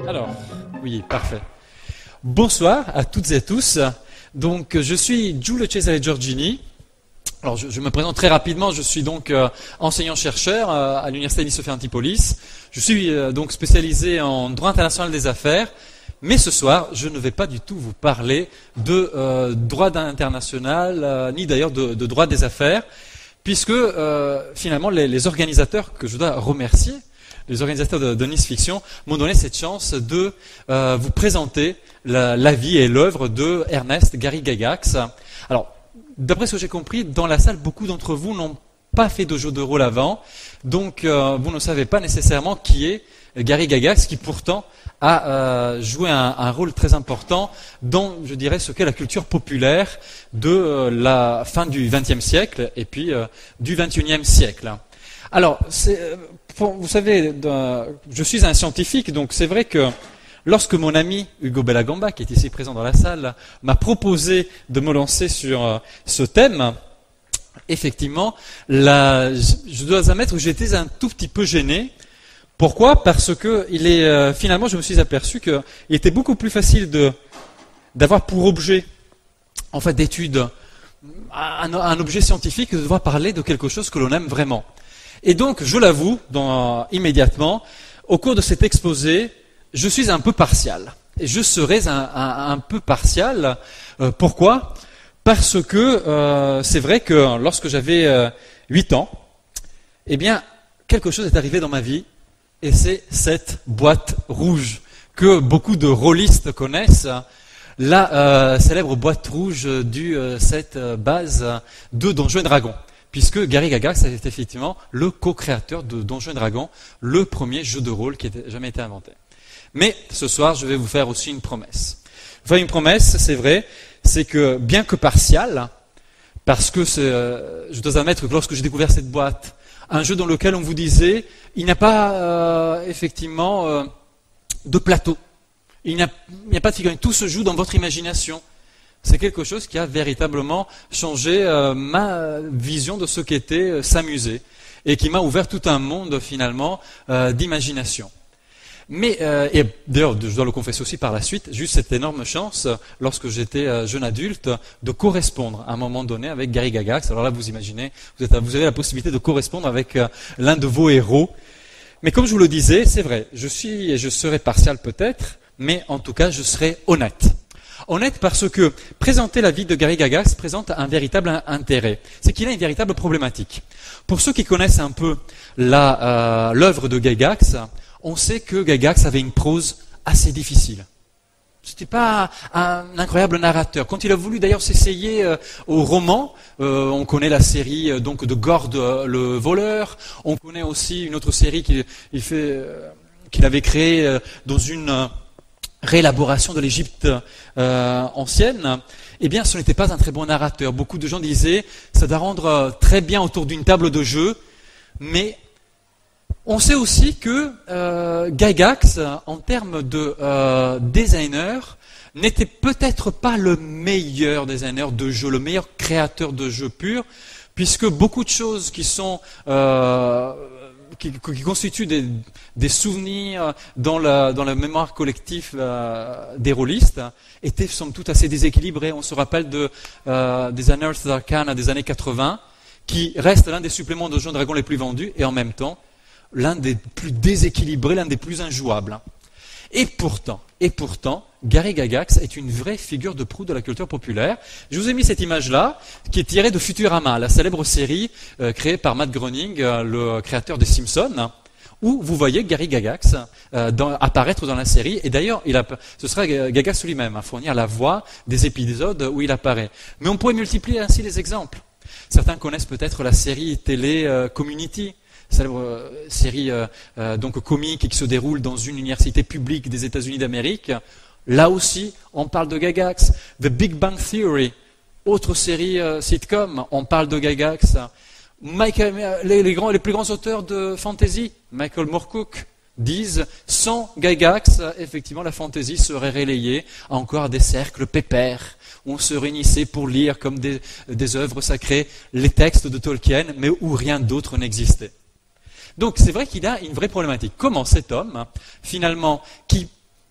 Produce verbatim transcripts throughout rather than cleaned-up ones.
Alors, oui, parfait. Bonsoir à toutes et à tous. Donc, je suis Giulio Cesare Giorgini. Alors, je, je me présente très rapidement. Je suis donc euh, enseignant-chercheur euh, à l'Université Sophia Antipolis. Je suis euh, donc spécialisé en droit international des affaires. Mais ce soir, je ne vais pas du tout vous parler de euh, droit international, euh, ni d'ailleurs de, de droit des affaires, puisque euh, finalement, les, les organisateurs que je dois remercier, les organisateurs de, de Nice Fiction, m'ont donné cette chance de euh, vous présenter la, la vie et l'œuvre de Ernest Gary Gygax. Alors, d'après ce que j'ai compris, dans la salle, beaucoup d'entre vous n'ont pas fait de jeu de rôle avant, donc euh, vous ne savez pas nécessairement qui est Gary Gygax, qui pourtant a euh, joué un, un rôle très important dans, je dirais, ce qu'est la culture populaire de euh, la fin du vingtième siècle et puis euh, du vingt et unième siècle. Alors, c'est, pour, vous savez, de, je suis un scientifique, donc c'est vrai que lorsque mon ami Hugo Bellagamba, qui est ici présent dans la salle, m'a proposé de me lancer sur euh, ce thème, effectivement, la, je, je dois admettre que j'étais un tout petit peu gêné. Pourquoi ? Parce que il est, euh, finalement, je me suis aperçu qu'il était beaucoup plus facile de, d'avoir pour objet, en fait, d'étude, un, un objet scientifique que de devoir parler de quelque chose que l'on aime vraiment. Et donc, je l'avoue, dans, immédiatement, au cours de cet exposé, je suis un peu partial. Et je serai un, un, un peu partial. Euh, pourquoi ? Parce que euh, c'est vrai que lorsque j'avais euh, huit ans, eh bien, quelque chose est arrivé dans ma vie. Et c'est cette boîte rouge que beaucoup de rôlistes connaissent, la euh, célèbre boîte rouge du euh, set euh, base de Donjons et Dragons, puisque Gary Gygax est effectivement le co-créateur de Donjons et Dragons, le premier jeu de rôle qui ait jamais été inventé. Mais ce soir, je vais vous faire aussi une promesse. Enfin, une promesse, c'est vrai, c'est que bien que partial, parce que c'est, euh, je dois admettre que lorsque j'ai découvert cette boîte, un jeu dans lequel on vous disait, il n'y a pas euh, effectivement euh, de plateau, il n'y a, il n'y a pas de figurine, tout se joue dans votre imagination. C'est quelque chose qui a véritablement changé euh, ma vision de ce qu'était euh, s'amuser et qui m'a ouvert tout un monde finalement euh, d'imagination. Mais, euh, et d'ailleurs, je dois le confesser aussi par la suite, j'ai eu cette énorme chance, lorsque j'étais euh, jeune adulte, de correspondre à un moment donné avec Gary Gygax. Alors là, vous imaginez, vous, êtes, vous avez la possibilité de correspondre avec euh, l'un de vos héros. Mais comme je vous le disais, c'est vrai, je suis et je serai partial peut-être, mais en tout cas, je serai honnête. Honnête parce que présenter la vie de Gary Gygax présente un véritable intérêt. C'est qu'il a une véritable problématique. Pour ceux qui connaissent un peu la, euh, l'œuvre de Gygax, on sait que Gygax avait une prose assez difficile. C'était pas un incroyable narrateur. Quand il a voulu d'ailleurs s'essayer euh, au roman, euh, on connaît la série euh, donc de Gord euh, le voleur. On connaît aussi une autre série qu'il, il fait, euh, qu'il avait créée euh, dans une euh, réélaboration de l'Égypte euh, ancienne. Eh bien, ce n'était pas un très bon narrateur. Beaucoup de gens disaient, ça doit rendre euh, très bien autour d'une table de jeu, mais on sait aussi que euh, Gygax, en termes de euh, designer, n'était peut-être pas le meilleur designer de jeux, le meilleur créateur de jeux purs, puisque beaucoup de choses qui sont euh, qui, qui constituent des, des souvenirs dans la, dans la mémoire collective euh, des rôlistes étaient somme toute assez déséquilibrées. On se rappelle de, euh, des Unearthed Arcana des années quatre-vingts, qui reste l'un des suppléments de Donjons et Dragons les plus vendus, et en même temps, l'un des plus déséquilibrés, l'un des plus injouables. Et pourtant, et pourtant, Gary Gygax est une vraie figure de proue de la culture populaire. Je vous ai mis cette image-là, qui est tirée de Futurama, la célèbre série euh, créée par Matt Groening, euh, le créateur des Simpsons, où vous voyez Gary Gygax euh, dans, apparaître dans la série. Et d'ailleurs, il a, ce sera Gygax lui-même à fournir la voix des épisodes où il apparaît. Mais on pourrait multiplier ainsi les exemples. Certains connaissent peut-être la série télé euh, Community, célèbre euh, série euh, euh, donc comique qui se déroule dans une université publique des États-Unis d'Amérique. Là aussi, on parle de Gygax. The Big Bang Theory, autre série euh, sitcom, on parle de Gygax. Michael, les, les, grands, les plus grands auteurs de fantasy, Michael Moorcock, disent sans Gygax, effectivement, la fantasy serait relayée à encore des cercles pépères où on se réunissait pour lire comme des, des œuvres sacrées les textes de Tolkien, mais où rien d'autre n'existait. Donc c'est vrai qu'il a une vraie problématique. Comment cet homme, finalement, qui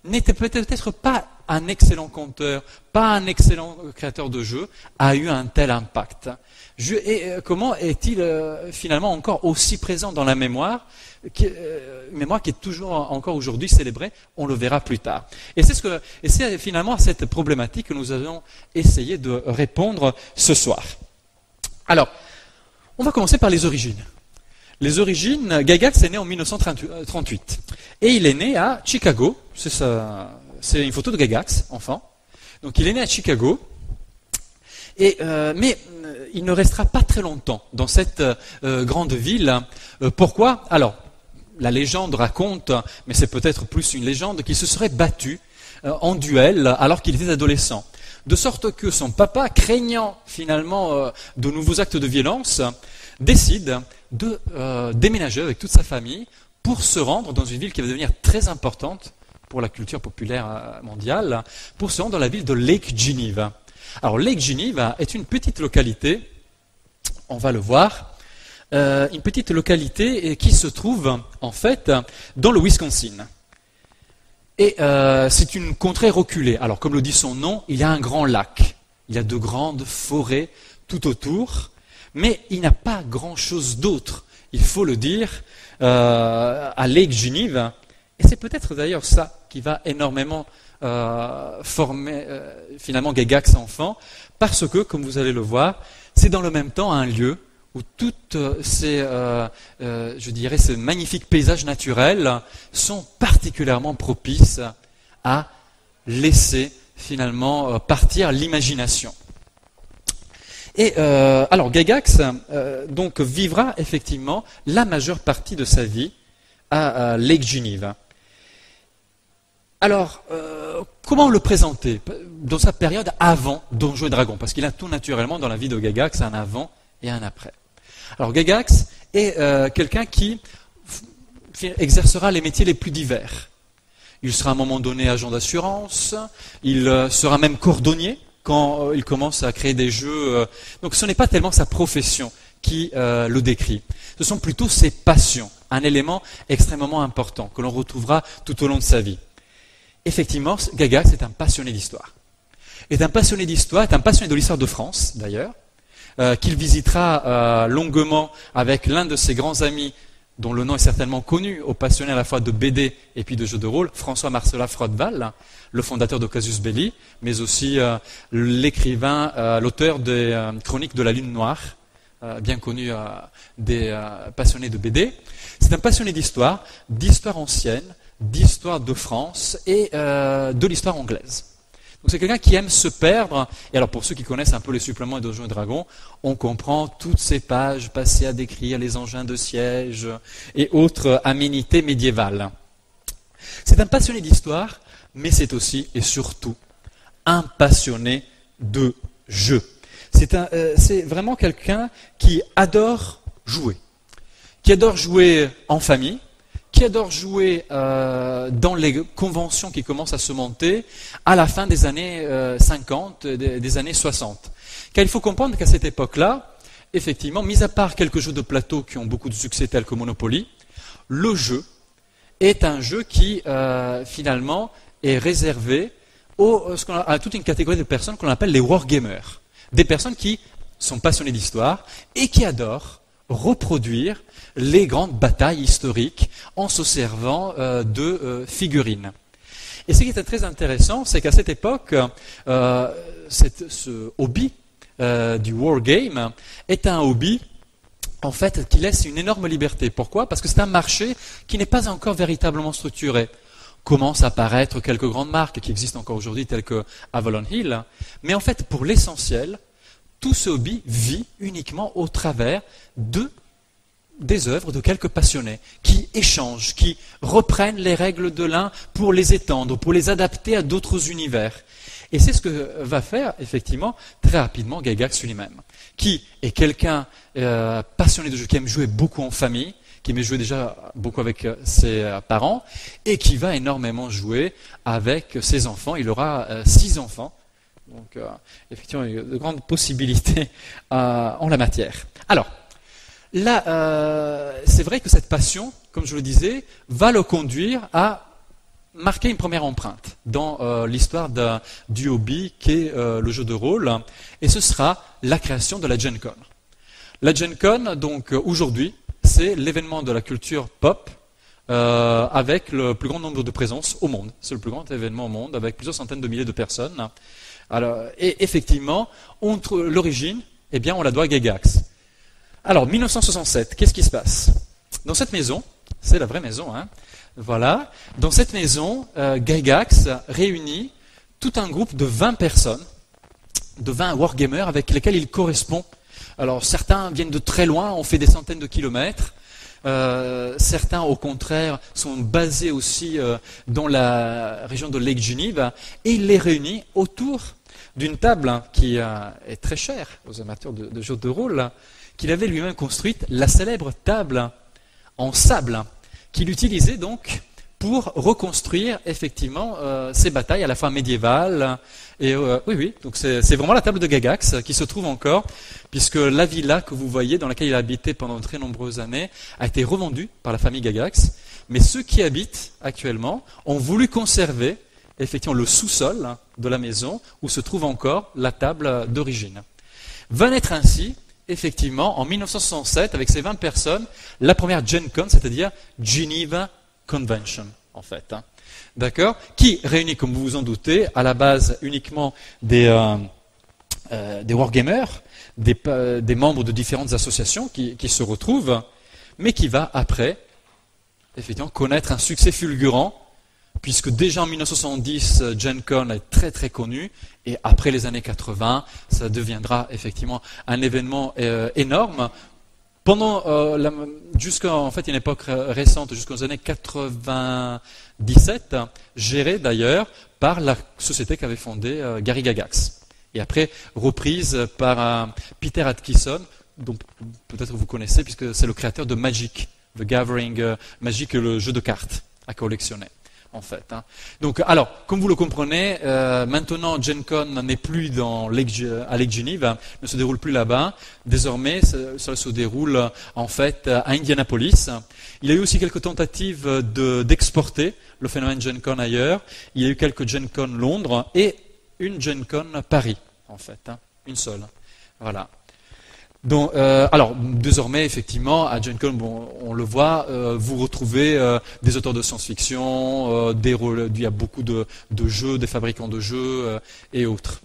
n'était peut-être pas un excellent conteur, pas un excellent créateur de jeux, a eu un tel impact. Je, et euh, comment est-il euh, finalement encore aussi présent dans la mémoire, qui, euh, mémoire qui est toujours encore aujourd'hui célébrée, on le verra plus tard. Et c'est, ce que, et c'est finalement à cette problématique que nous allons essayer de répondre ce soir. Alors, on va commencer par les origines. Les origines, Gygax est né en mille neuf cent trente-huit et il est né à Chicago. C'est, ça, c'est une photo de Gygax, enfant. Donc il est né à Chicago, et, euh, mais euh, il ne restera pas très longtemps dans cette euh, grande ville. Euh, pourquoi ? Alors, la légende raconte, mais c'est peut-être plus une légende, qu'il se serait battu euh, en duel alors qu'il était adolescent. De sorte que son papa, craignant finalement euh, de nouveaux actes de violence, décide de euh, déménager avec toute sa famille pour se rendre dans une ville qui va devenir très importante pour la culture populaire euh, mondiale, pour se rendre dans la ville de Lake Geneva. Alors Lake Geneva est une petite localité, on va le voir, euh, une petite localité qui se trouve en fait dans le Wisconsin. Et euh, c'est une contrée reculée. Alors comme le dit son nom, il y a un grand lac, il y a de grandes forêts tout autour, mais il n'y a pas grand-chose d'autre, il faut le dire, euh, à Lake Geneva. Et c'est peut-être d'ailleurs ça qui va énormément euh, former euh, finalement Gygax enfant, parce que, comme vous allez le voir, c'est dans le même temps un lieu où toutes ces, euh, euh, je dirais, ces magnifiques paysages naturels sont particulièrement propices à laisser finalement partir l'imagination. Et euh, alors Gygax euh, donc vivra effectivement la majeure partie de sa vie à, à Lake Geneva. Alors, euh, comment le présenter dans sa période avant Donjons et Dragons? Parce qu'il a tout naturellement dans la vie de Gygax un avant et un après. Alors Gygax est euh, quelqu'un qui f- exercera les métiers les plus divers. Il sera à un moment donné agent d'assurance, il euh, sera même cordonnier quand euh, il commence à créer des jeux. Euh, donc ce n'est pas tellement sa profession qui euh, le décrit, ce sont plutôt ses passions, un élément extrêmement important que l'on retrouvera tout au long de sa vie. Effectivement, Gygax est un passionné d'histoire. Est un passionné d'histoire, est un passionné de l'histoire de France, d'ailleurs, euh, qu'il visitera euh, longuement avec l'un de ses grands amis, dont le nom est certainement connu, aux passionnés à la fois de B D et puis de jeux de rôle, François Marcela Frodeval, le fondateur de Casus Belli, mais aussi euh, l'écrivain, euh, l'auteur des euh, Chroniques de la Lune Noire, euh, bien connu euh, des euh, passionnés de B D. C'est un passionné d'histoire, d'histoire ancienne, d'histoire de France et euh, de l'histoire anglaise. Donc c'est quelqu'un qui aime se perdre, et alors pour ceux qui connaissent un peu les suppléments de Donjons et Dragons, on comprend toutes ces pages passées à décrire les engins de siège et autres aménités médiévales. C'est un passionné d'histoire, mais c'est aussi et surtout un passionné de jeu. C'est, un, euh, c'est vraiment quelqu'un qui adore jouer, qui adore jouer en famille, qui adore jouer euh, dans les conventions qui commencent à se monter à la fin des années euh, cinquante, des, des années soixante. Car il faut comprendre qu'à cette époque-là, effectivement, mis à part quelques jeux de plateau qui ont beaucoup de succès tels que Monopoly, le jeu est un jeu qui, euh, finalement, est réservé aux, ce qu'on a, à toute une catégorie de personnes qu'on appelle les wargamers. Des personnes qui sont passionnées d'histoire et qui adorent reproduire les grandes batailles historiques en se servant euh, de euh, figurines. Et ce qui était très intéressant, c'est qu'à cette époque, euh, cette, ce hobby euh, du wargame est un hobby en fait qui laisse une énorme liberté. Pourquoi ? Parce que c'est un marché qui n'est pas encore véritablement structuré. Commencent à apparaître quelques grandes marques qui existent encore aujourd'hui, telles que Avalon Hill, mais en fait, pour l'essentiel, tout ce hobby vit uniquement au travers de, des œuvres de quelques passionnés qui échangent, qui reprennent les règles de l'un pour les étendre, pour les adapter à d'autres univers. Et c'est ce que va faire, effectivement, très rapidement Gygax lui-même, qui est quelqu'un euh, passionné de jeux, qui aime jouer beaucoup en famille, qui aime jouer déjà beaucoup avec ses parents, et qui va énormément jouer avec ses enfants. Il aura euh, six enfants. Donc, euh, effectivement, il y a de grandes possibilités euh, en la matière. Alors, là, euh, c'est vrai que cette passion, comme je le disais, va le conduire à marqué une première empreinte dans euh, l'histoire du hobby qu'est euh, le jeu de rôle, et ce sera la création de la Gen Con. La Gen Con, donc euh, aujourd'hui, c'est l'événement de la culture pop euh, avec le plus grand nombre de présences au monde. C'est le plus grand événement au monde avec plusieurs centaines de milliers de personnes. Alors, et effectivement, l'origine, eh bien, on la doit à Gygax. Alors, mille neuf cent soixante-sept, qu'est-ce qui se passe? Dans cette maison, c'est la vraie maison, hein, voilà, dans cette maison, euh, Gygax réunit tout un groupe de vingt personnes, de vingt wargamers avec lesquels il correspond. Alors, certains viennent de très loin, ont fait des centaines de kilomètres. Euh, certains, au contraire, sont basés aussi euh, dans la région de Lake Geneva, et il les réunit autour d'une table hein, qui euh, est très chère aux amateurs de, de jeux de rôle, qu'il avait lui-même construite, la célèbre table en sable, qu'il utilisait donc pour reconstruire effectivement euh, ces batailles à la fois médiévales. Et euh, oui, oui, donc c'est vraiment la table de Gygax qui se trouve encore, puisque la villa que vous voyez, dans laquelle il a habité pendant de très nombreuses années, a été revendue par la famille Gygax. Mais ceux qui habitent actuellement ont voulu conserver effectivement le sous-sol de la maison où se trouve encore la table d'origine. Va naître ainsi, effectivement, en mille neuf cent soixante-sept, avec ces vingt personnes, la première Gen Con, c'est-à-dire Geneva Convention, en fait. Hein. D'accord? Qui réunit, comme vous vous en doutez, à la base uniquement des, euh, euh, des wargamers, des, euh, des membres de différentes associations qui, qui se retrouvent, mais qui va après, effectivement, connaître un succès fulgurant, puisque déjà en mille neuf cent soixante-dix, Gen Con est très très connu, et après les années quatre-vingts, ça deviendra effectivement un événement euh, énorme. Pendant euh, jusqu'à en fait une époque récente, jusqu'aux années quatre-vingt-dix-sept, gérée d'ailleurs par la société qu'avait fondée euh, Gary Gygax, et après reprise par euh, Peter Atkinson, dont peut-être vous connaissez puisque c'est le créateur de Magic, The Gathering, euh, Magic, le jeu de cartes à collectionner. En fait, hein. Donc, alors, comme vous le comprenez, euh, maintenant Gen Con n'est plus dans Lake, à Lake Geneva, ne se déroule plus là-bas. Désormais, ça, ça se déroule en fait à Indianapolis. Il y a eu aussi quelques tentatives d'exporter de, le phénomène Gen Con ailleurs. Il y a eu quelques Gen Con Londres et une Gen Con Paris, en fait, hein, une seule. Voilà. Donc, euh, alors, désormais, effectivement, à Gen Con, bon, on le voit, euh, vous retrouvez euh, des auteurs de science-fiction, euh, des rôles, il y a beaucoup de, de jeux, des fabricants de jeux euh, et autres.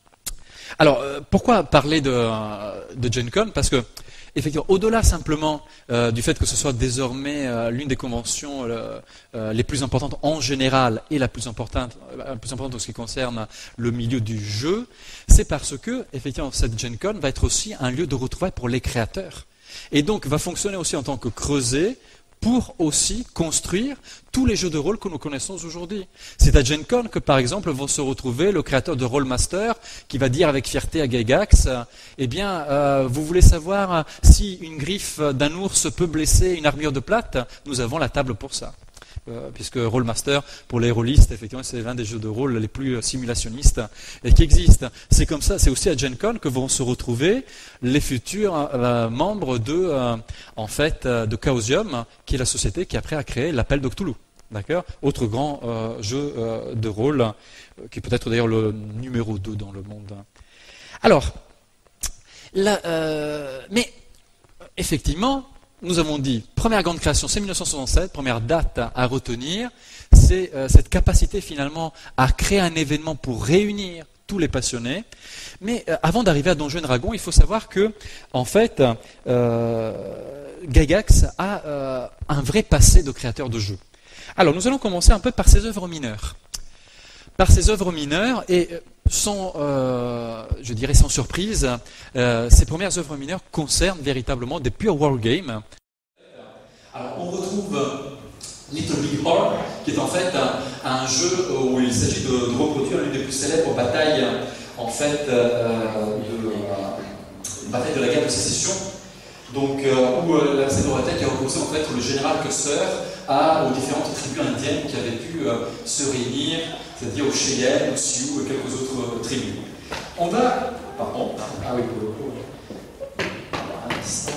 Alors, euh, pourquoi parler de, de Gen Con? Parce que, effectivement, au-delà simplement euh, du fait que ce soit désormais euh, l'une des conventions euh, euh, les plus importantes en général et la plus importante, la plus importante en ce qui concerne le milieu du jeu, c'est parce que, effectivement, cette Gen Con va être aussi un lieu de retrouvailles pour les créateurs. Et donc, va fonctionner aussi en tant que creuset pour aussi construire tous les jeux de rôle que nous connaissons aujourd'hui. C'est à Gen Con que, par exemple, vont se retrouver le créateur de Rollmaster qui va dire avec fierté à Gygax, eh bien, euh, vous voulez savoir si une griffe d'un ours peut blesser une armure de plate? Nous avons la table pour ça. Euh, puisque Rollmaster, pour les rôlistes, effectivement, c'est l'un des jeux de rôle les plus simulationnistes et qui existent. C'est comme ça, c'est aussi à Gen Con que vont se retrouver les futurs euh, membres de, euh, en fait, euh, de Chaosium, qui est la société qui après a créé l'Appel de Cthulhu. D'accord? Autre grand euh, jeu euh, de rôle, euh, qui est peut-être d'ailleurs le numéro deux dans le monde. Alors, là, euh, mais effectivement, nous avons dit, première grande création, c'est mille neuf cent soixante-sept, première date à retenir, c'est euh, cette capacité finalement à créer un événement pour réunir tous les passionnés. Mais euh, avant d'arriver à Donjons et Dragons, il faut savoir que, en fait, euh, Gygax a euh, un vrai passé de créateur de jeux. Alors, nous allons commencer un peu par ses œuvres mineures. Par ses œuvres mineures, et sans, euh, je dirais sans surprise, euh, ces premières œuvres mineures concernent véritablement des pure wargames. Alors on retrouve Little Big Horn, qui est en fait un, un jeu où il s'agit de, de reproduire l'une des plus célèbres batailles, en fait, euh, de, euh, bataille de la guerre de sécession. Donc, euh, où euh, la cette bataille qui a opposé en fait le général Custer à, aux différentes tribus indiennes qui avaient pu euh, se réunir, c'est-à-dire aux Cheyennes, aux Sioux et quelques autres euh, tribus. On va... Pardon. Ah oui, pour le coup. Un instant.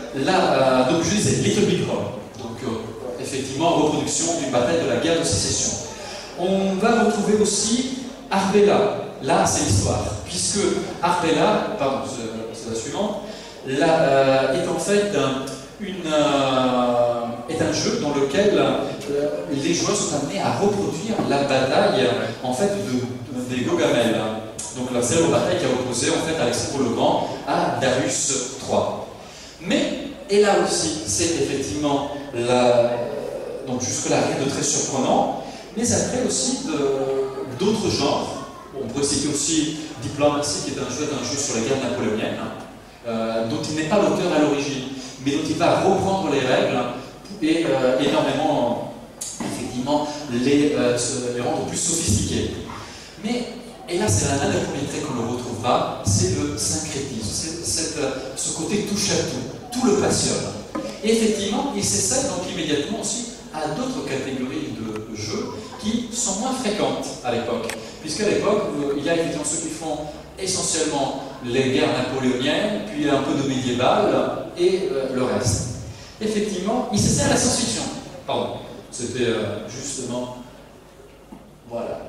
là, euh, donc je disais Little Big Horn, donc euh, effectivement reproduction d'une bataille de la guerre de sécession. On va retrouver aussi Arbella, là c'est l'histoire, puisque Arbella, pardon, c'est la suivante, là, euh, est en fait un, une, euh, est un jeu dans lequel euh, les joueurs sont amenés à reproduire la bataille en fait de, de, des Gaugamel. Donc la célèbre bataille qui a opposé en fait Alexandre le Grand à Darius trois. Mais, et là aussi, c'est effectivement la, donc jusque-là rien de très surprenant, mais après aussi d'autres genres. On pourrait citer aussi Diplomacy, qui est un jeu, un jeu sur la guerre napoléonienne, euh, dont il n'est pas l'auteur à l'origine, mais dont il va reprendre les règles et euh, énormément, effectivement, les, euh, se, les rendre plus sophistiqués. Mais, et là, c'est l'un des premiers traits qu'on le retrouvera, c'est le syncrétisme, c'est ce côté touche à tout, tout le passionne. Et effectivement, il s'essaie donc immédiatement aussi à d'autres catégories de jeux qui sont moins fréquentes à l'époque. Puisqu'à l'époque, il y a effectivement ceux qui font essentiellement les guerres napoléoniennes, puis un peu de médiéval et euh, le reste. Effectivement, il s'essaie à la science-fiction. Pardon, c'était euh, justement. Voilà.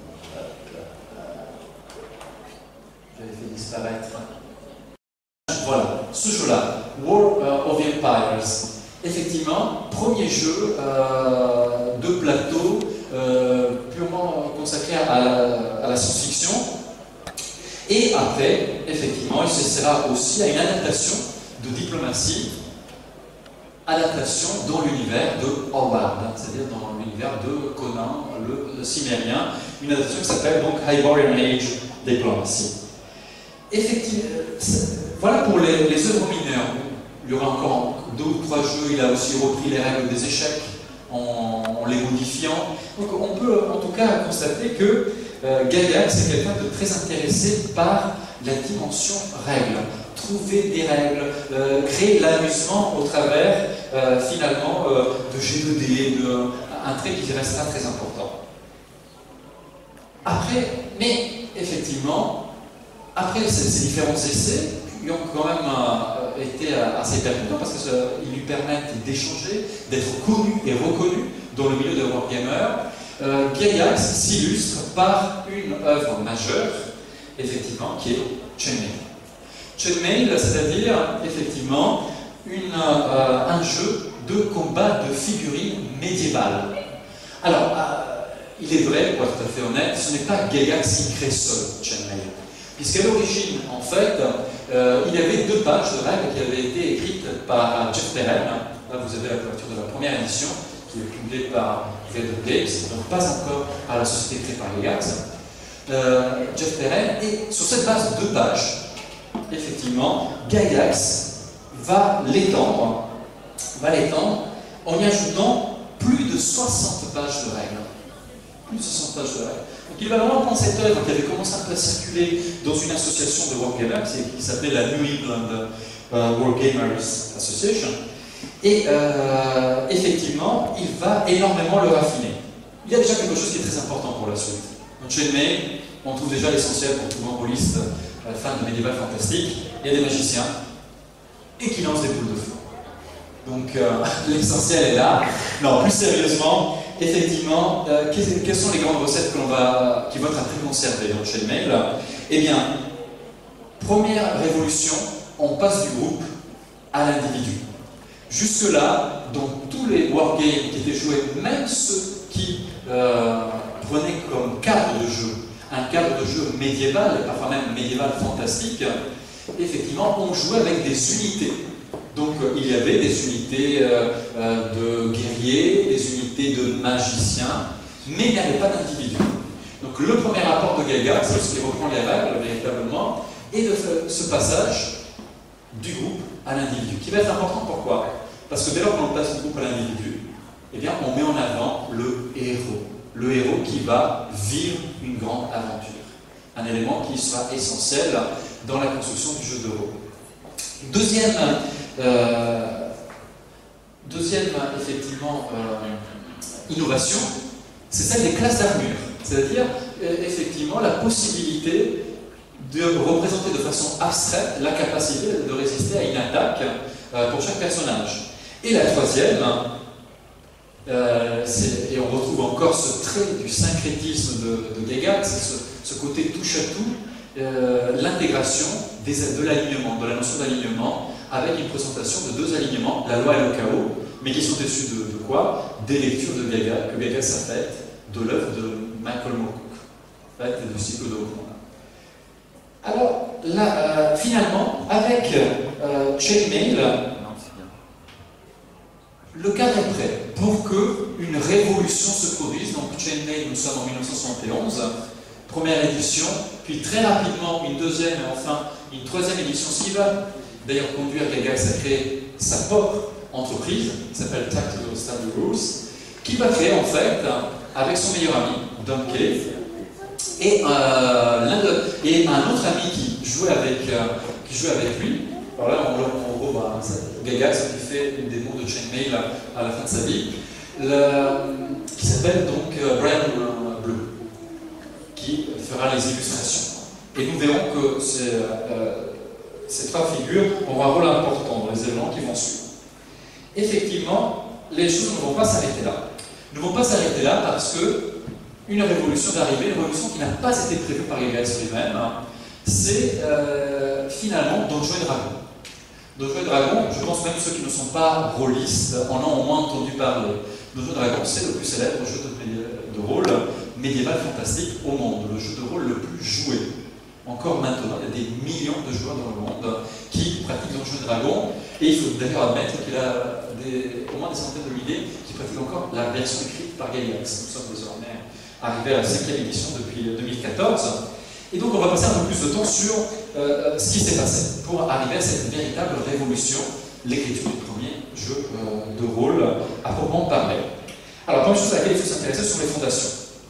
J'avais fait disparaître. Voilà, ce jeu-là, War of Empires. Effectivement, premier jeu euh, de plateau euh, purement consacré à la, à la science-fiction. Et après, effectivement, il s'essaiera aussi à une adaptation de Diplomatie, adaptation dans l'univers de Howard, c'est-à-dire dans l'univers de Conan, le, le Cimérien, une adaptation qui s'appelle donc Hyborian Age Diplomacy. Effectivement, voilà pour les, les œuvres mineures. Il y aura encore deux ou trois jeux, il a aussi repris les règles des échecs en, en les modifiant. Donc on peut en tout cas constater que euh, Gygax est quelqu'un de très intéressé par la dimension règles. Trouver des règles, euh, créer l'amusement au travers euh, finalement euh, de G deux D, de, un trait qui restera très important. Après, mais effectivement, après ces, ces différents essais, qui ont quand même euh, été assez percutants parce qu'ils lui permettent d'échanger, d'être connu et reconnu dans le milieu de Wargamer. Euh, Gygax s'illustre par une œuvre majeure, effectivement, qui est Chainmail. Chainmail, c'est-à-dire, effectivement, une, euh, un jeu de combat de figurines médiévales. Alors, euh, il est vrai, pour être tout à fait honnête, ce n'est pas Gygax qui crée seul Chainmail. Puisqu'à l'origine, en fait, euh, il y avait deux pages de règles qui avaient été écrites par Jeff Perren. Là, vous avez la couverture de la première édition, qui est publiée par Velvet Games, donc pas encore par la société créée par Gygax. Euh, Jeff Perren, et sur cette base de deux pages, effectivement, Gygax va l'étendre, va l'étendre en y ajoutant plus de soixante pages de règles. Plus de soixante pages de règles. Donc il va vraiment prendre cette œuvre qui avait commencé un peu à circuler dans une association de Wargamers qui s'appelait la New England uh, Wargamers Association, et euh, effectivement, il va énormément le raffiner. Il y a déjà quelque chose qui est très important pour la suite. Dans Chainmail, on trouve déjà l'essentiel pour tout grand rôliste, euh, fan de médiéval fantastique. Il y a des magiciens et qui lancent des boules de feu. Donc euh, l'essentiel est là. Non, plus sérieusement, effectivement, euh, quelles, quelles sont les grandes recettes que l'on va, qui vont être après conservées dans Chainmail? Eh bien, première révolution, on passe du groupe à l'individu. Jusque-là, dans tous les wargames qui étaient joués, même ceux qui euh, prenaient comme cadre de jeu un cadre de jeu médiéval, parfois même médiéval fantastique, effectivement, on jouait avec des unités. Donc il y avait des unités euh, euh, de guerriers, des unités de magiciens, mais il n'y avait pas d'individus. Donc le premier rapport de Gygax, c'est ce qui reprend les règles véritablement, est de ce passage du groupe à l'individu, qui va être important. Pourquoi? Parce que dès lors qu'on passe du groupe à l'individu, eh bien on met en avant le héros. Le héros qui va vivre une grande aventure. Un élément qui sera essentiel dans la construction du jeu de rôle. Deuxième Euh, deuxième, effectivement, euh, innovation, c'est celle des classes d'armure. C'est-à-dire, euh, effectivement, la possibilité de représenter de façon abstraite la capacité de résister à une attaque euh, pour chaque personnage. Et la troisième, euh, et on retrouve encore ce trait du syncrétisme de, de Gygax, ce, ce côté touche-à-tout, euh, l'intégration de l'alignement, de la notion d'alignement, avec une présentation de deux alignements, la loi et le chaos, mais qui sont issus de, de quoi? Des lectures de Gygax, que Gygax a faites, de l'œuvre de Michael Moorcock, en fait, du cycle de Hoffmann. Alors, là, euh, finalement, avec euh, Chainmail, le cadre est prêt pour qu'une révolution se produise. Donc, Chainmail, nous sommes en mille neuf cent soixante et onze, première édition, puis très rapidement une deuxième et enfin une troisième édition, ce qui va d'ailleurs conduire Gygax à créer sa propre entreprise, qui s'appelle Tactical Study Rules, qui va créer en fait, avec son meilleur ami, Don Cave, et, euh, de, et un autre ami qui jouait avec, euh, qui jouait avec lui. Alors là, en gros, bah, Gygax qui fait une démo de Chainmail à, à la fin de sa vie, le, qui s'appelle donc euh, Brian Blue, qui fera les illustrations. Et nous verrons que ces, euh, ces trois figures auront un rôle important dans les événements qui vont suivre. Effectivement, les choses ne vont pas s'arrêter là. Ne vont pas s'arrêter là parce que une révolution d'arrivée, une révolution qui n'a pas été prévue par Gygax lui-même, c'est euh, finalement Donjons et Dragons. Donjons et Dragons, je pense même ceux qui ne sont pas rôlistes en ont au moins entendu parler. Donjons et Dragons, c'est le plus célèbre jeu de, de rôle médiéval fantastique au monde, le jeu de rôle le plus joué. Encore maintenant, il y a des millions de joueurs dans le monde qui pratiquent Donjons et Dragons, et il faut d'ailleurs admettre qu'il y a des, au moins des centaines de milliers qui pratiquent encore la version écrite par Gygax. Nous sommes désormais arrivés à la cinquième édition depuis deux mille quatorze. Et donc on va passer un peu plus de temps sur euh, ce qui s'est passé pour arriver à cette véritable révolution, l'écriture du premier jeu euh, de rôle à proprement parler. Alors, première chose à laquelle il faut s'intéresser sont les fondations.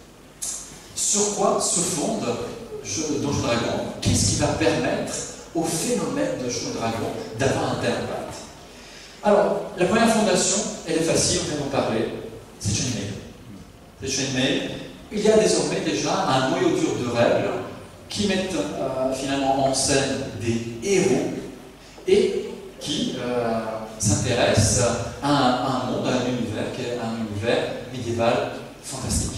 Sur quoi se fonde Donjons et Dragons? Qu'est-ce qui va permettre au phénomène de Donjons et Dragons d'avoir un tel impact? Alors, la première fondation, elle est facile, on vient d'en parler, c'est Chainmail. C'est Chainmail. Il y a désormais déjà un noyau dur de règles qui mettent euh, finalement en scène des héros et qui euh, s'intéressent à, à un monde, à un univers qui est un univers médiéval fantastique.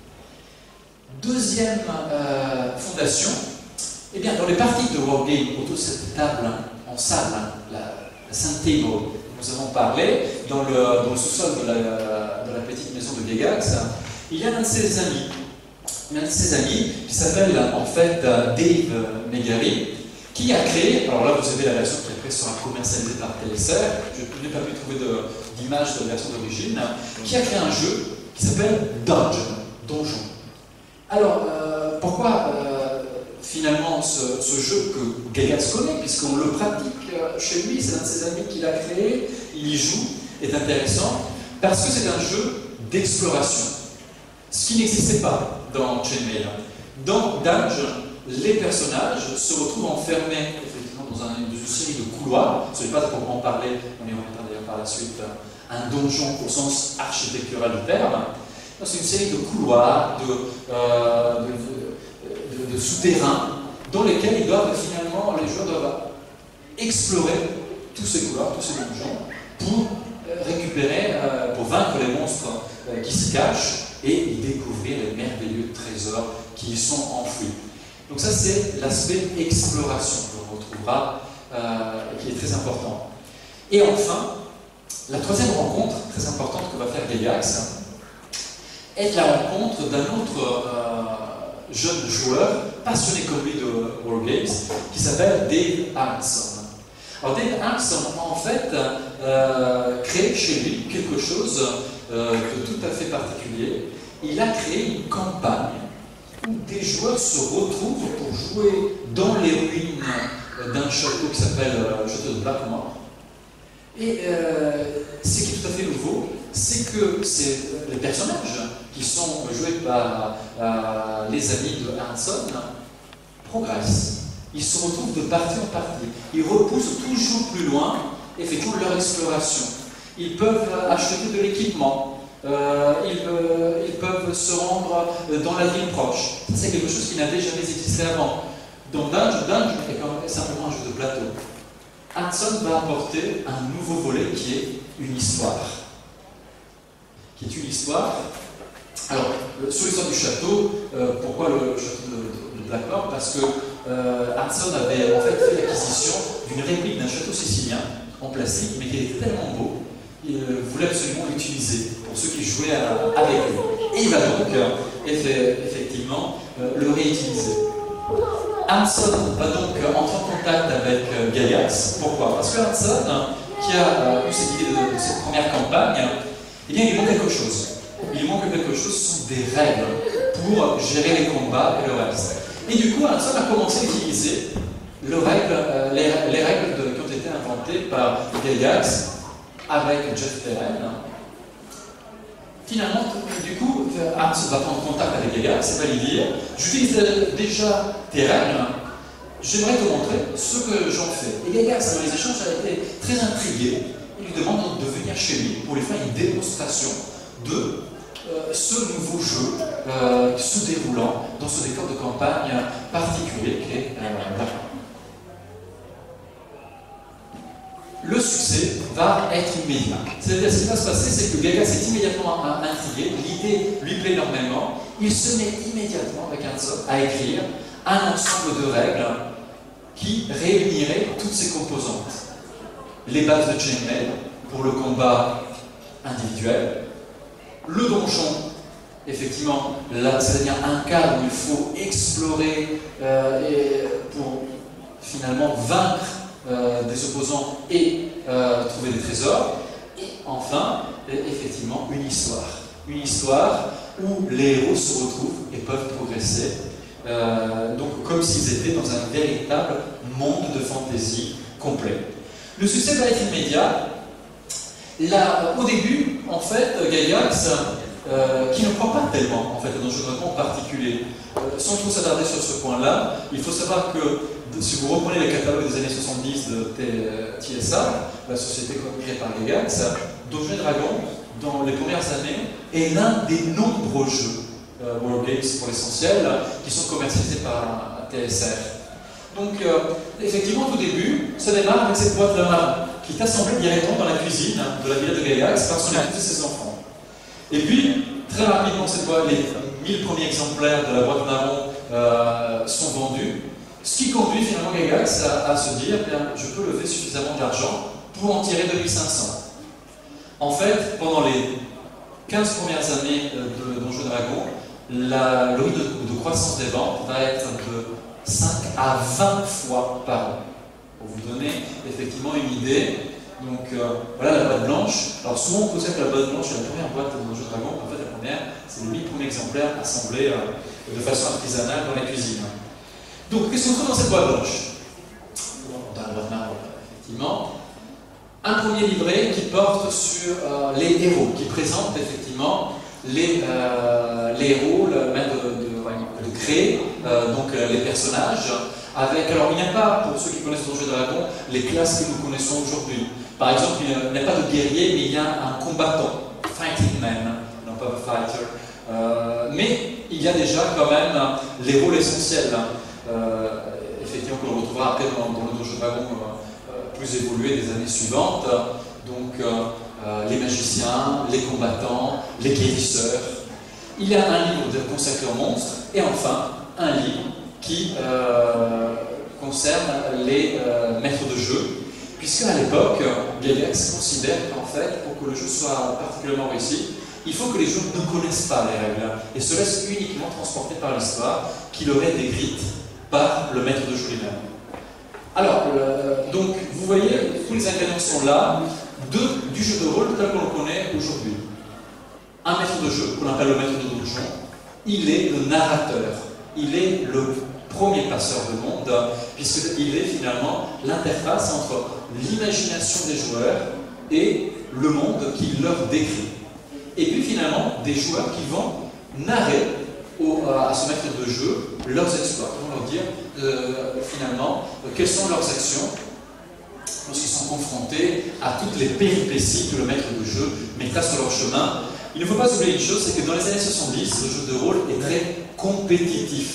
Deuxième euh, fondation, eh bien, dans les parties de Wargame autour de cette table en salle, la, la Saint Table, dont nous avons parlé, dans le, dans le sous-sol de la, de la petite maison de Gygax, il y a un de ses amis, un de ses amis qui s'appelle en fait Dave Megarry, qui a créé, alors là vous avez la version qui après sera commercialisée par Teleser, je n'ai pas pu trouver d'image de, de la version d'origine, qui a créé un jeu qui s'appelle Dungeon, Donjon. Alors, euh, pourquoi euh, finalement ce, ce jeu que Gygax connaît, puisqu'on le pratique euh, chez lui, c'est un de ses amis qui l'a créé, il y joue, est intéressant, parce que c'est un jeu d'exploration, ce qui n'existait pas dans Chainmail. Dans Dungeon, les personnages se retrouvent enfermés effectivement dans un, une série de couloirs, ce n'est pas à proprement parler, on y reviendra d'ailleurs par la suite, un donjon au sens architectural du terme. C'est une série de couloirs, de, euh, de, de, de souterrains, dans lesquels ils doivent finalement, les joueurs doivent explorer tous ces couloirs, tous ces donjons, pour récupérer, euh, pour vaincre les monstres euh, qui se cachent et découvrir les merveilleux trésors qui y sont enfouis. Donc ça, c'est l'aspect exploration qu'on retrouvera, euh, qui est très important. Et enfin, la troisième rencontre, très importante que va faire Gygax, est la rencontre d'un autre euh, jeune joueur, passionné comme lui de Wargames, qui s'appelle Dave Arneson. Alors Dave Arneson, en fait, euh, crée chez lui quelque chose euh, de tout à fait particulier. Il a créé une campagne où des joueurs se retrouvent pour jouer dans les ruines d'un château qui s'appelle euh, le château de Blackmore. Et euh, ce qui est tout à fait nouveau, c'est que les personnages qui sont joués par euh, les amis de Arneson progressent. Ils se retrouvent de partie en partie. Ils repoussent toujours plus loin, effectivement, leur exploration. Ils peuvent acheter de l'équipement. Euh, ils, euh, ils peuvent se rendre dans la ville proche. C'est quelque chose qui n'avait jamais existé avant. Dans Dungeon, Dungeon est quand même simplement un jeu de plateau. Hanson va apporter un nouveau volet qui est une histoire. Qui est une histoire. Alors, sur l'histoire du château, euh, pourquoi le château de, de, de Blackmore? Parce que euh, Hanson avait en fait fait l'acquisition d'une réplique d'un château sicilien en plastique, mais qui était tellement beau, il euh, voulait absolument l'utiliser pour ceux qui jouaient à, avec lui. Et il va donc euh, effe effectivement euh, le réutiliser. Hanson va donc euh, entrer en contact avec euh, Gygax. Pourquoi? Parce que Hanson, qui a euh, eu cette idée de, de cette première campagne, eh bien, il lui manque quelque chose. Il lui manque quelque chose, ce sont des règles pour gérer les combats et le reste. Et du coup, Hanson a commencé à utiliser le règle, euh, les, les règles de, qui ont été inventées par Gygax avec Jeff Terren. Finalement, du coup, Hanson va prendre contact avec Gygax et va lui dire: j'utilise déjà tes règles, j'aimerais te montrer ce que j'en fais. Et Gygax, dans les échanges, a été très intrigué. Il lui demande de venir chez lui pour lui faire une démonstration de euh, ce nouveau jeu euh, se déroulant dans ce décor de campagne particulier qui est euh, Blackmore. Le succès va être immédiat. C'est-à-dire, ce qui va se passer, c'est que Gygax est immédiatement intrigué, l'idée lui plaît énormément, il se met immédiatement avec Hanson à écrire un ensemble de règles qui réunirait toutes ces composantes. Les bases de chainmail pour le combat individuel, le donjon, effectivement, c'est-à-dire un cadre où il faut explorer euh, et pour finalement vaincre euh, des opposants et euh, trouver des trésors, et enfin, effectivement, une histoire. Une histoire où les héros se retrouvent et peuvent progresser, euh, donc comme s'ils étaient dans un véritable monde de fantaisie complet. Le succès va être immédiat. Là, au début, en fait, Gygax, euh, qui ne croit pas tellement en fait, dans le jeu de rôle en particulier, euh, sans trop s'attarder sur ce point-là, il faut savoir que si vous reprenez les catalogues des années soixante-dix de T S A, la société créée par Gygax, Donjons et Dragons, dans les premières années, est l'un des nombreux jeux, euh, Wargames pour l'essentiel, qui sont commercialisés par T S R. Donc, euh, effectivement, au tout début, ça démarre avec cette boîte là qui est assemblée directement dans la cuisine de la villa de Gygax par son épouse et ses enfants. Et puis, très rapidement, cette boîte, les mille premiers exemplaires de la boîte marron euh, sont vendus, ce qui conduit finalement Gygax à, à se dire, bien, je peux lever suffisamment d'argent pour en tirer deux mille cinq cents. En fait, pendant les quinze premières années de Donjons et Dragons, la, le rythme de, de croissance des ventes va être de cinq à vingt fois par an. Pour vous donner effectivement une idée. Donc euh, voilà la boîte blanche. Alors souvent on possède la boîte blanche, la première boîte de Donjons et Dragons. En fait, la première, c'est les mille premiers exemplaires assemblés euh, de façon artisanale dans la cuisine. Donc qu'est-ce qu'on trouve dans cette boîte blanche? Dans la boîte marron, effectivement. Un premier livret qui porte sur euh, les héros, qui présente effectivement les, euh, les héros, le même de, de, de créer euh, donc euh, les personnages. Avec, alors il n'y a pas, pour ceux qui connaissent Donjons et Dragons, les classes que nous connaissons aujourd'hui. Par exemple, il n'y a pas de guerrier, mais il y a un combattant, fighting man, non pas fighter. Euh, mais il y a déjà quand même les rôles essentiels, euh, effectivement, que l'on retrouvera après dans, dans le Donjons et Dragons euh, plus évolué des années suivantes. Donc euh, les magiciens, les combattants, les guérisseurs. Il y a un livre consacré aux monstres, et enfin un livre qui euh, concerne les euh, maîtres de jeu, puisque à l'époque, Gygax considère qu'en fait, pour que le jeu soit particulièrement réussi, il faut que les joueurs ne connaissent pas les règles et se laissent uniquement transporter par l'histoire qui leur est décrite par le maître de jeu lui-même. Alors, euh, donc, vous voyez, tous les ingrédients sont là de, du jeu de rôle tel qu'on le connaît aujourd'hui. Un maître de jeu, qu'on appelle le maître de donjon, il est le narrateur. Il est le premier passeur de monde, puisqu'il est finalement l'interface entre l'imagination des joueurs et le monde qu'il leur décrit. Et puis finalement, des joueurs qui vont narrer au, à ce maître de jeu leurs exploits, qui vont leur dire euh, finalement euh, quelles sont leurs actions lorsqu'ils sont confrontés à toutes les péripéties que le maître de jeu mettra sur leur chemin. Il ne faut pas oublier une chose, c'est que dans les années soixante-dix, le jeu de rôle est très compétitif,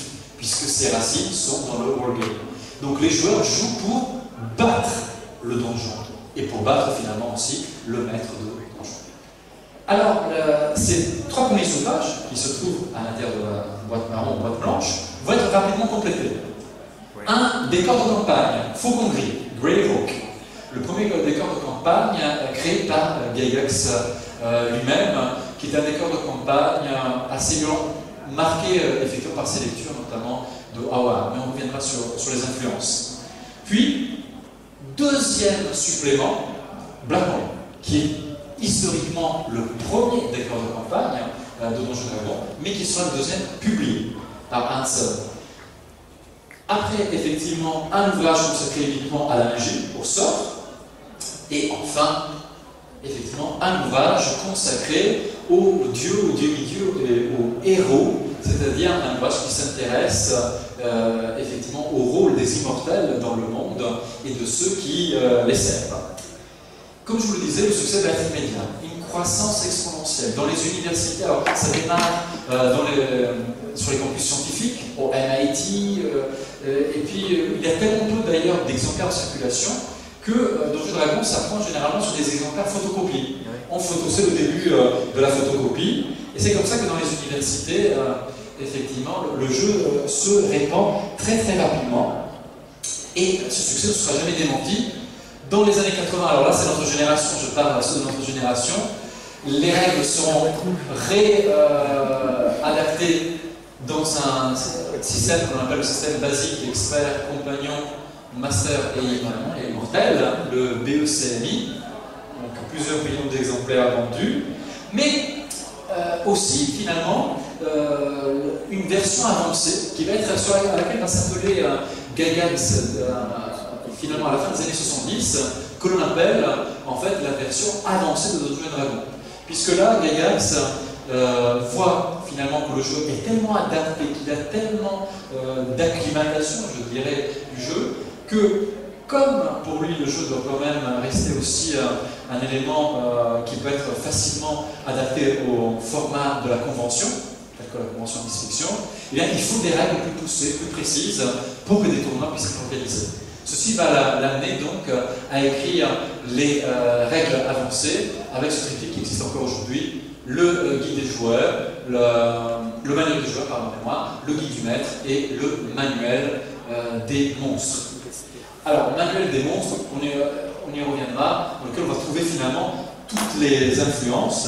puisque ses racines sont dans le wargame. Donc les joueurs jouent pour battre le donjon, et pour battre finalement aussi le maître de donjon. Alors, euh, ces trois premiers ouvrages, qui se trouvent à l'intérieur de la boîte marron ou boîte blanche, vont être rapidement complétés. Un décor de campagne, Faucon Gris, Greyhawk. Le premier décor de campagne euh, créé par euh, Gygax euh, lui-même, qui est un décor de campagne euh, assez violent, marqué euh, effectivement par ses lectures, notamment de Howard, mais on reviendra sur, sur les influences. Puis, deuxième supplément, Black Hole, qui est historiquement le premier décor de campagne euh, de Donjons et Dragons, mais qui sera le deuxième publié par Hansen. Après, effectivement, un ouvrage consacré uniquement à la magie, au sort, et enfin, effectivement, un ouvrage consacré aux dieux, aux demi-dieux et aux héros, c'est-à-dire un ouvrage qui s'intéresse euh, effectivement au rôle des immortels dans le monde et de ceux qui euh, les servent. Comme je vous le disais, le succès va être immédiat, une croissance exponentielle. Dans les universités, alors ça démarre euh, dans les, euh, sur les campus scientifiques, au M I T, euh, euh, et puis euh, il y a tellement peu d'ailleurs d'exemplaires en circulation que euh, Donjons et Dragons s'apprend généralement sur des exemplaires photocopiés. On photo, c'est le début euh, de la photocopie, et c'est comme ça que dans les universités, euh, effectivement, le, le jeu euh, se répand très très rapidement, et ce succès ne sera jamais démenti. Dans les années quatre-vingts, alors là c'est notre génération, je parle à ceux de notre génération, les règles seront réadaptées euh, dans un système qu'on appelle le système basique, expert, compagnon, master et immortel, le B E C M I, donc plusieurs millions d'exemplaires vendus, mais euh, aussi finalement euh, une version avancée qui va être sur à laquelle va s'appeler euh, Gygax euh, finalement à la fin des années soixante-dix, que l'on appelle en fait la version avancée de Donjons et Dragons. Puisque là, Gygax euh, voit finalement que le jeu est tellement adapté, qu'il a tellement euh, d'acclimatation, je dirais, du jeu, que comme pour lui le jeu doit quand même rester aussi euh, un élément euh, qui peut être facilement adapté au format de la convention, tel que la convention de dissection, eh bien, il faut des règles plus poussées, plus précises, pour que des tournois puissent être organisés. Ceci va l'amener donc à écrire les euh, règles avancées avec ce triptyque qui existe encore aujourd'hui, le euh, guide des joueurs, le, le manuel des joueurs, pardonnez-moi, le guide du maître et le manuel euh, des monstres. Alors, manuel des monstres, on y, on y reviendra, dans lequel on va trouver finalement toutes les influences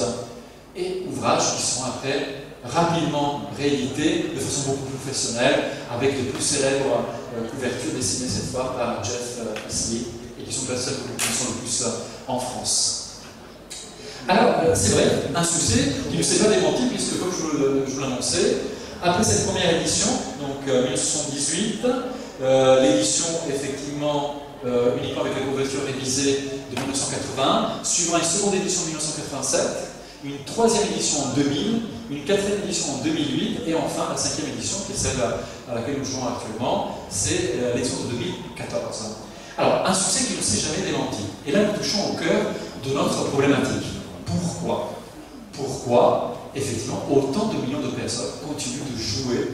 et ouvrages qui seront après rapidement réédités de façon beaucoup plus professionnelle, avec les plus célèbres euh, couvertures dessinées cette fois par Jeff euh, Isley, et qui sont celles qui sont le plus euh, en France. Alors, euh, c'est vrai, un succès qui ne s'est pas démenti, puisque comme je vous l'annonçais, après cette première édition, donc euh, mille neuf cent soixante-dix-huit, euh, l'édition effectivement euh, uniquement avec la couverture révisée de mille neuf cent quatre-vingts, suivant une seconde édition en mille neuf cent quatre-vingt-sept, une troisième édition en deux mille, une quatrième édition en deux mille huit, et enfin la cinquième édition, qui est celle à laquelle nous jouons actuellement, c'est euh, l'édition de deux mille quatorze. Alors, un succès qui ne s'est jamais démenti. Et là, nous touchons au cœur de notre problématique. Pourquoi Pourquoi, effectivement, autant de millions de personnes continuent de jouer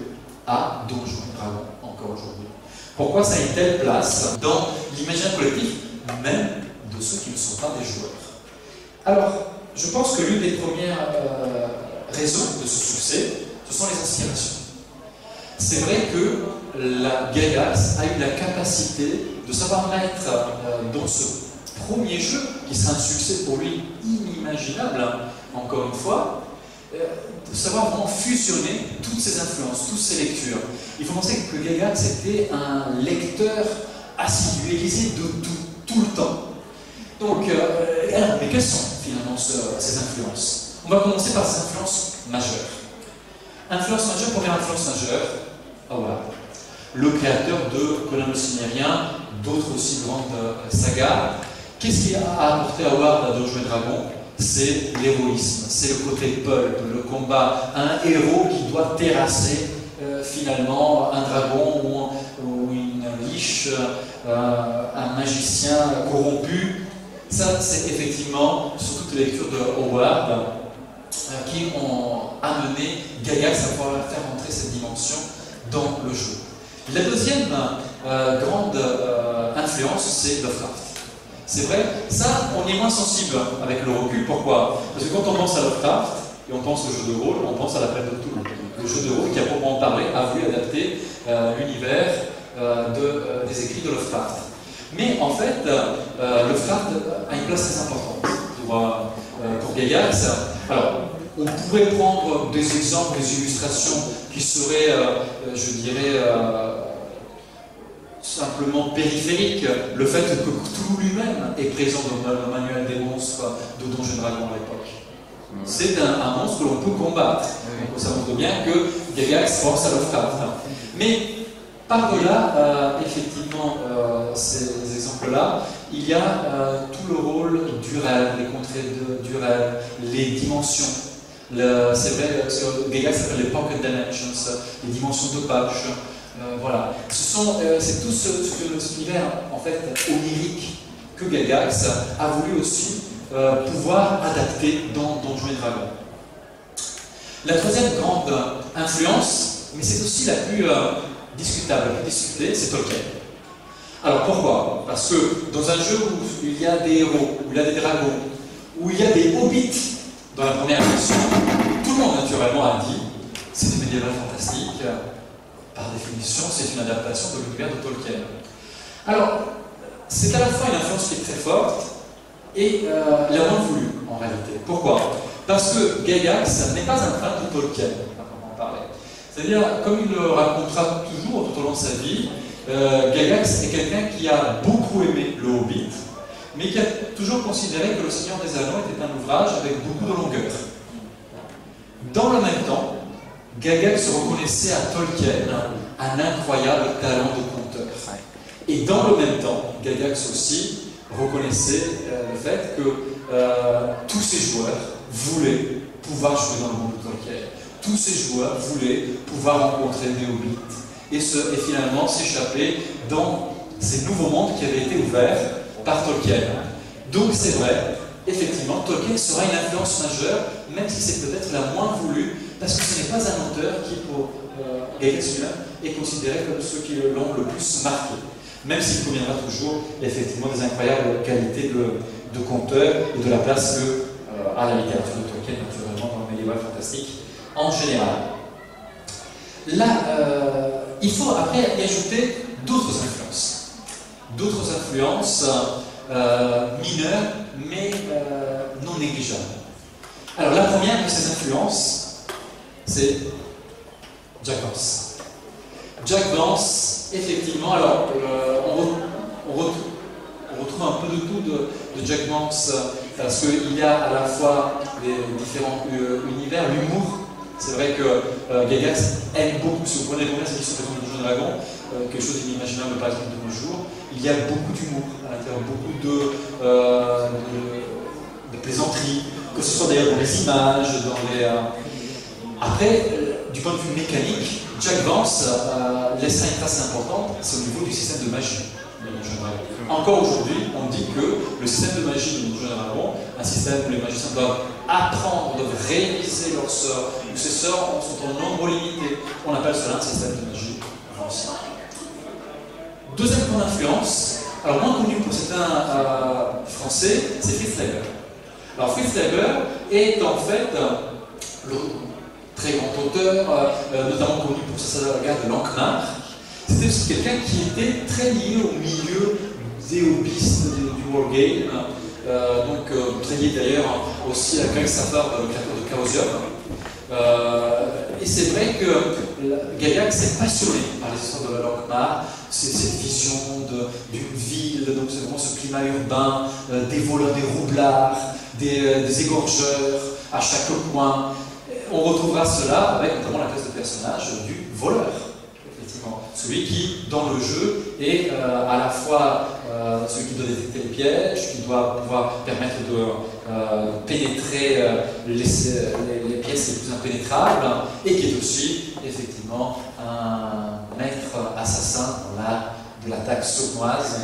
à Donjons et Dragons encore aujourd'hui? Pourquoi ça a une telle place dans l'imaginaire collectif, même de ceux qui ne sont pas des joueurs? Alors, je pense que l'une des premières euh, raisons de ce succès, ce sont les inspirations. C'est vrai que la Gygax a eu la capacité de savoir mettre euh, dans ce premier jeu, qui sera un succès pour lui inimaginable, hein, encore une fois, euh, de savoir vraiment fusionner toutes ces influences, toutes ces lectures. Il faut penser que Gygax était un lecteur assidu, il lisait de tout, tout le temps. Donc, euh, alors, mais quelles sont finalement ce, ces influences? On va commencer par ces influences majeures. Influence majeure, première influence majeure, Howard, le créateur de Conan le Cimmérien, d'autres aussi grandes euh, sagas. Qu'est-ce qui a apporté Howard à Donjons et Dragons? C'est l'héroïsme, c'est le côté pulp, le combat, un héros qui doit terrasser euh, finalement un dragon ou, ou une liche, euh, un magicien corrompu. Ça, c'est effectivement, sur toutes les lectures de Howard, euh, qui ont amené Gygax à pouvoir faire entrer cette dimension dans le jeu. La deuxième euh, grande euh, influence, c'est Lovecraft. C'est vrai, ça, on est moins sensible avec le recul. Pourquoi? Parce que quand on pense à Lovecraft, et on pense au jeu de rôle, on pense à la Plaine de Cthulhu. Le jeu de rôle qui, à proprement parler, a voulu adapter euh, l'univers euh, de, euh, des écrits de Lovecraft. Mais en fait, euh, Lovecraft a une place très importante pour, euh, pour Gygax. Alors, on pourrait prendre des exemples, des illustrations qui seraient, euh, je dirais, euh, simplement périphériques. Le fait que Cthulhu lui-même est présent dans le manuel des monstres de Donjons et Dragons à l'époque. C'est un, un monstre que l'on peut combattre. Donc ça montre bien que Gygax pense à Lovecraft. Mais par-delà, euh, effectivement, euh, ces exemples-là, il y a euh, tout le rôle du rêve, les contrées de, du rêve, les dimensions. C'est vrai, Gygax s'appelle les Pocket Dimensions, les dimensions de patch. Euh, voilà. Ce sont, euh, c'est tout ce, ce, cet univers en fait onirique que Gygax a voulu aussi euh, pouvoir adapter dans Donjons et Dragons. La troisième grande influence, mais c'est aussi la plus euh, discutable, la plus discutée, c'est Tolkien. Alors pourquoi? Parce que dans un jeu où il y a des héros, où il y a des dragons, où il y a des hobbits dans la première version, tout le monde naturellement a dit c'est du médiéval fantastique. Par définition, c'est une adaptation de l'univers de Tolkien. Alors, c'est à la fois une influence qui est très forte et euh, la moins voulue, en réalité. Pourquoi? Parce que Gygax n'est pas un fan de Tolkien, à en parler. C'est-à-dire, comme il le racontera toujours tout au long de sa vie, euh, Gygax est quelqu'un qui a beaucoup aimé le Hobbit, mais qui a toujours considéré que Le Seigneur des Anneaux était un ouvrage avec beaucoup de longueur. Dans le même temps, Gygax reconnaissait à Tolkien un incroyable talent de conteur. Et dans le même temps, Gygax aussi reconnaissait euh, le fait que euh, tous ces joueurs voulaient pouvoir jouer dans le monde de Tolkien. Tous ces joueurs voulaient pouvoir rencontrer des hobbits et, se, et finalement s'échapper dans ces nouveaux mondes qui avaient été ouverts par Tolkien. Donc c'est vrai, effectivement, Tolkien sera une influence majeure, même si c'est peut-être la moins voulue, parce que ce n'est pas un auteur qui, pour euh, Gygax lui-même, est considéré comme ceux qui l'ont le plus marqué. Même s'il conviendra toujours, effectivement, des incroyables qualités de, de conteur et de la place que euh, a la littérature de Tolkien, naturellement, dans le médiéval fantastique, en général. Là, euh, il faut après y ajouter d'autres influences. D'autres influences euh, mineures, mais euh, non négligeables. Alors, la première de ces influences, c'est Jack Vance. Jack Vance, effectivement, alors euh, on, re, on, retrouve, on retrouve un peu de tout de, de Jack Vance, parce qu'il y a à la fois les différents euh, univers, l'humour. C'est vrai que euh, Gygax aime beaucoup, si vous prenez les premières éditions de Donjons et Dragons, euh, quelque chose d'inimaginable par exemple de nos jours, il y a beaucoup d'humour à l'intérieur, beaucoup de, euh, de, de plaisanteries, que ce soit d'ailleurs dans les images, dans les... Euh, Après, euh, du point de vue mécanique, Jack Vance euh, laisse une trace importante, c'est au niveau du système de magie de Donjons et Dragons. Encore aujourd'hui, on dit que le système de magie de Donjons et Dragons, un système où les magiciens doivent apprendre, doivent réviser leurs sorts, où ces sorts sont en nombre limité. On appelle cela un système de magie ancien. Deuxième point d'influence, alors moins connu pour certains euh, français, c'est Fritz Leiber. Alors Fritz Leiber est en fait euh, le très grand auteur, euh, notamment connu pour sa saga de Lanknar. C'était aussi quelqu'un qui était très lié au milieu des hobbyistes du, du wargame, euh, donc euh, très lié d'ailleurs aussi à Greg Safar, le créateur de Chaosium. Euh, et c'est vrai que Gygax s'est passionné par les histoires de la Lanknar, cette vision d'une ville, donc c'est vraiment ce climat urbain, euh, des voleurs, des roublards, des, euh, des égorgeurs à chaque coin. On retrouvera cela avec notamment la classe de personnage du voleur, effectivement. Celui qui, dans le jeu, est euh, à la fois euh, celui qui doit détecter les pièges, qui doit pouvoir permettre de euh, pénétrer euh, les, les, les pièces les plus impénétrables, et qui est aussi, effectivement, un maître assassin dans l'art de l'attaque sournoise.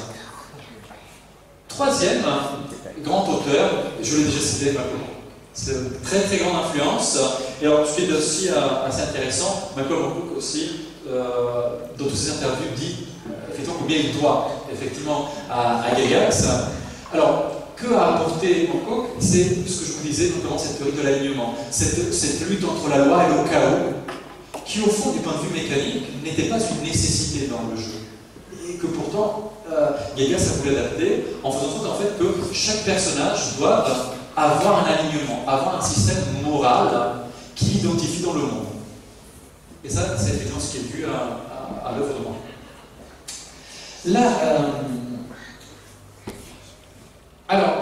Troisième grand auteur, je l'ai déjà cité, c'est une très très grande influence. Et alors, ce qui est aussi euh, assez intéressant, Malcolm O'Rourke aussi euh, dans toutes ses interviews, dit euh, effectivement combien il doit effectivement à, à Gygax. Alors, que a apporté Hancock? C'est ce que je vous disais, notamment cette théorie de l'alignement, cette, cette lutte entre la loi et le chaos, qui au fond, du point de vue mécanique, n'était pas une nécessité dans le jeu. Et que pourtant, euh, Gygax a voulu adapter en faisant en sorte en fait, que chaque personnage doit avoir un alignement, avoir un système moral qui l'identifie dans le monde. Et ça, c'est effectivement ce qui est dû à, à, à l'œuvre de Hancock. Là, euh, alors,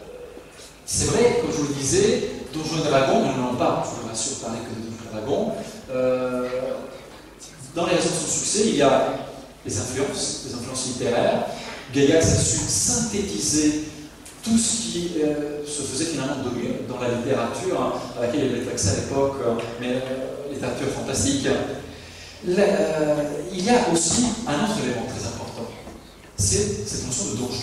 c'est vrai, comme je vous le disais, Donjons et Dragons, nous n'allons pas, je vous rassure, parler que de Donjons et Dragons. Euh, dans les raisons de son succès, il y a les influences, les influences littéraires. Gygax a su synthétiser tout ce qui euh, se faisait finalement de mieux dans la littérature, hein, à laquelle il avait accès à l'époque, mais euh, littérature fantastique. Là, euh, il y a aussi un autre élément très important, c'est cette notion de donjon.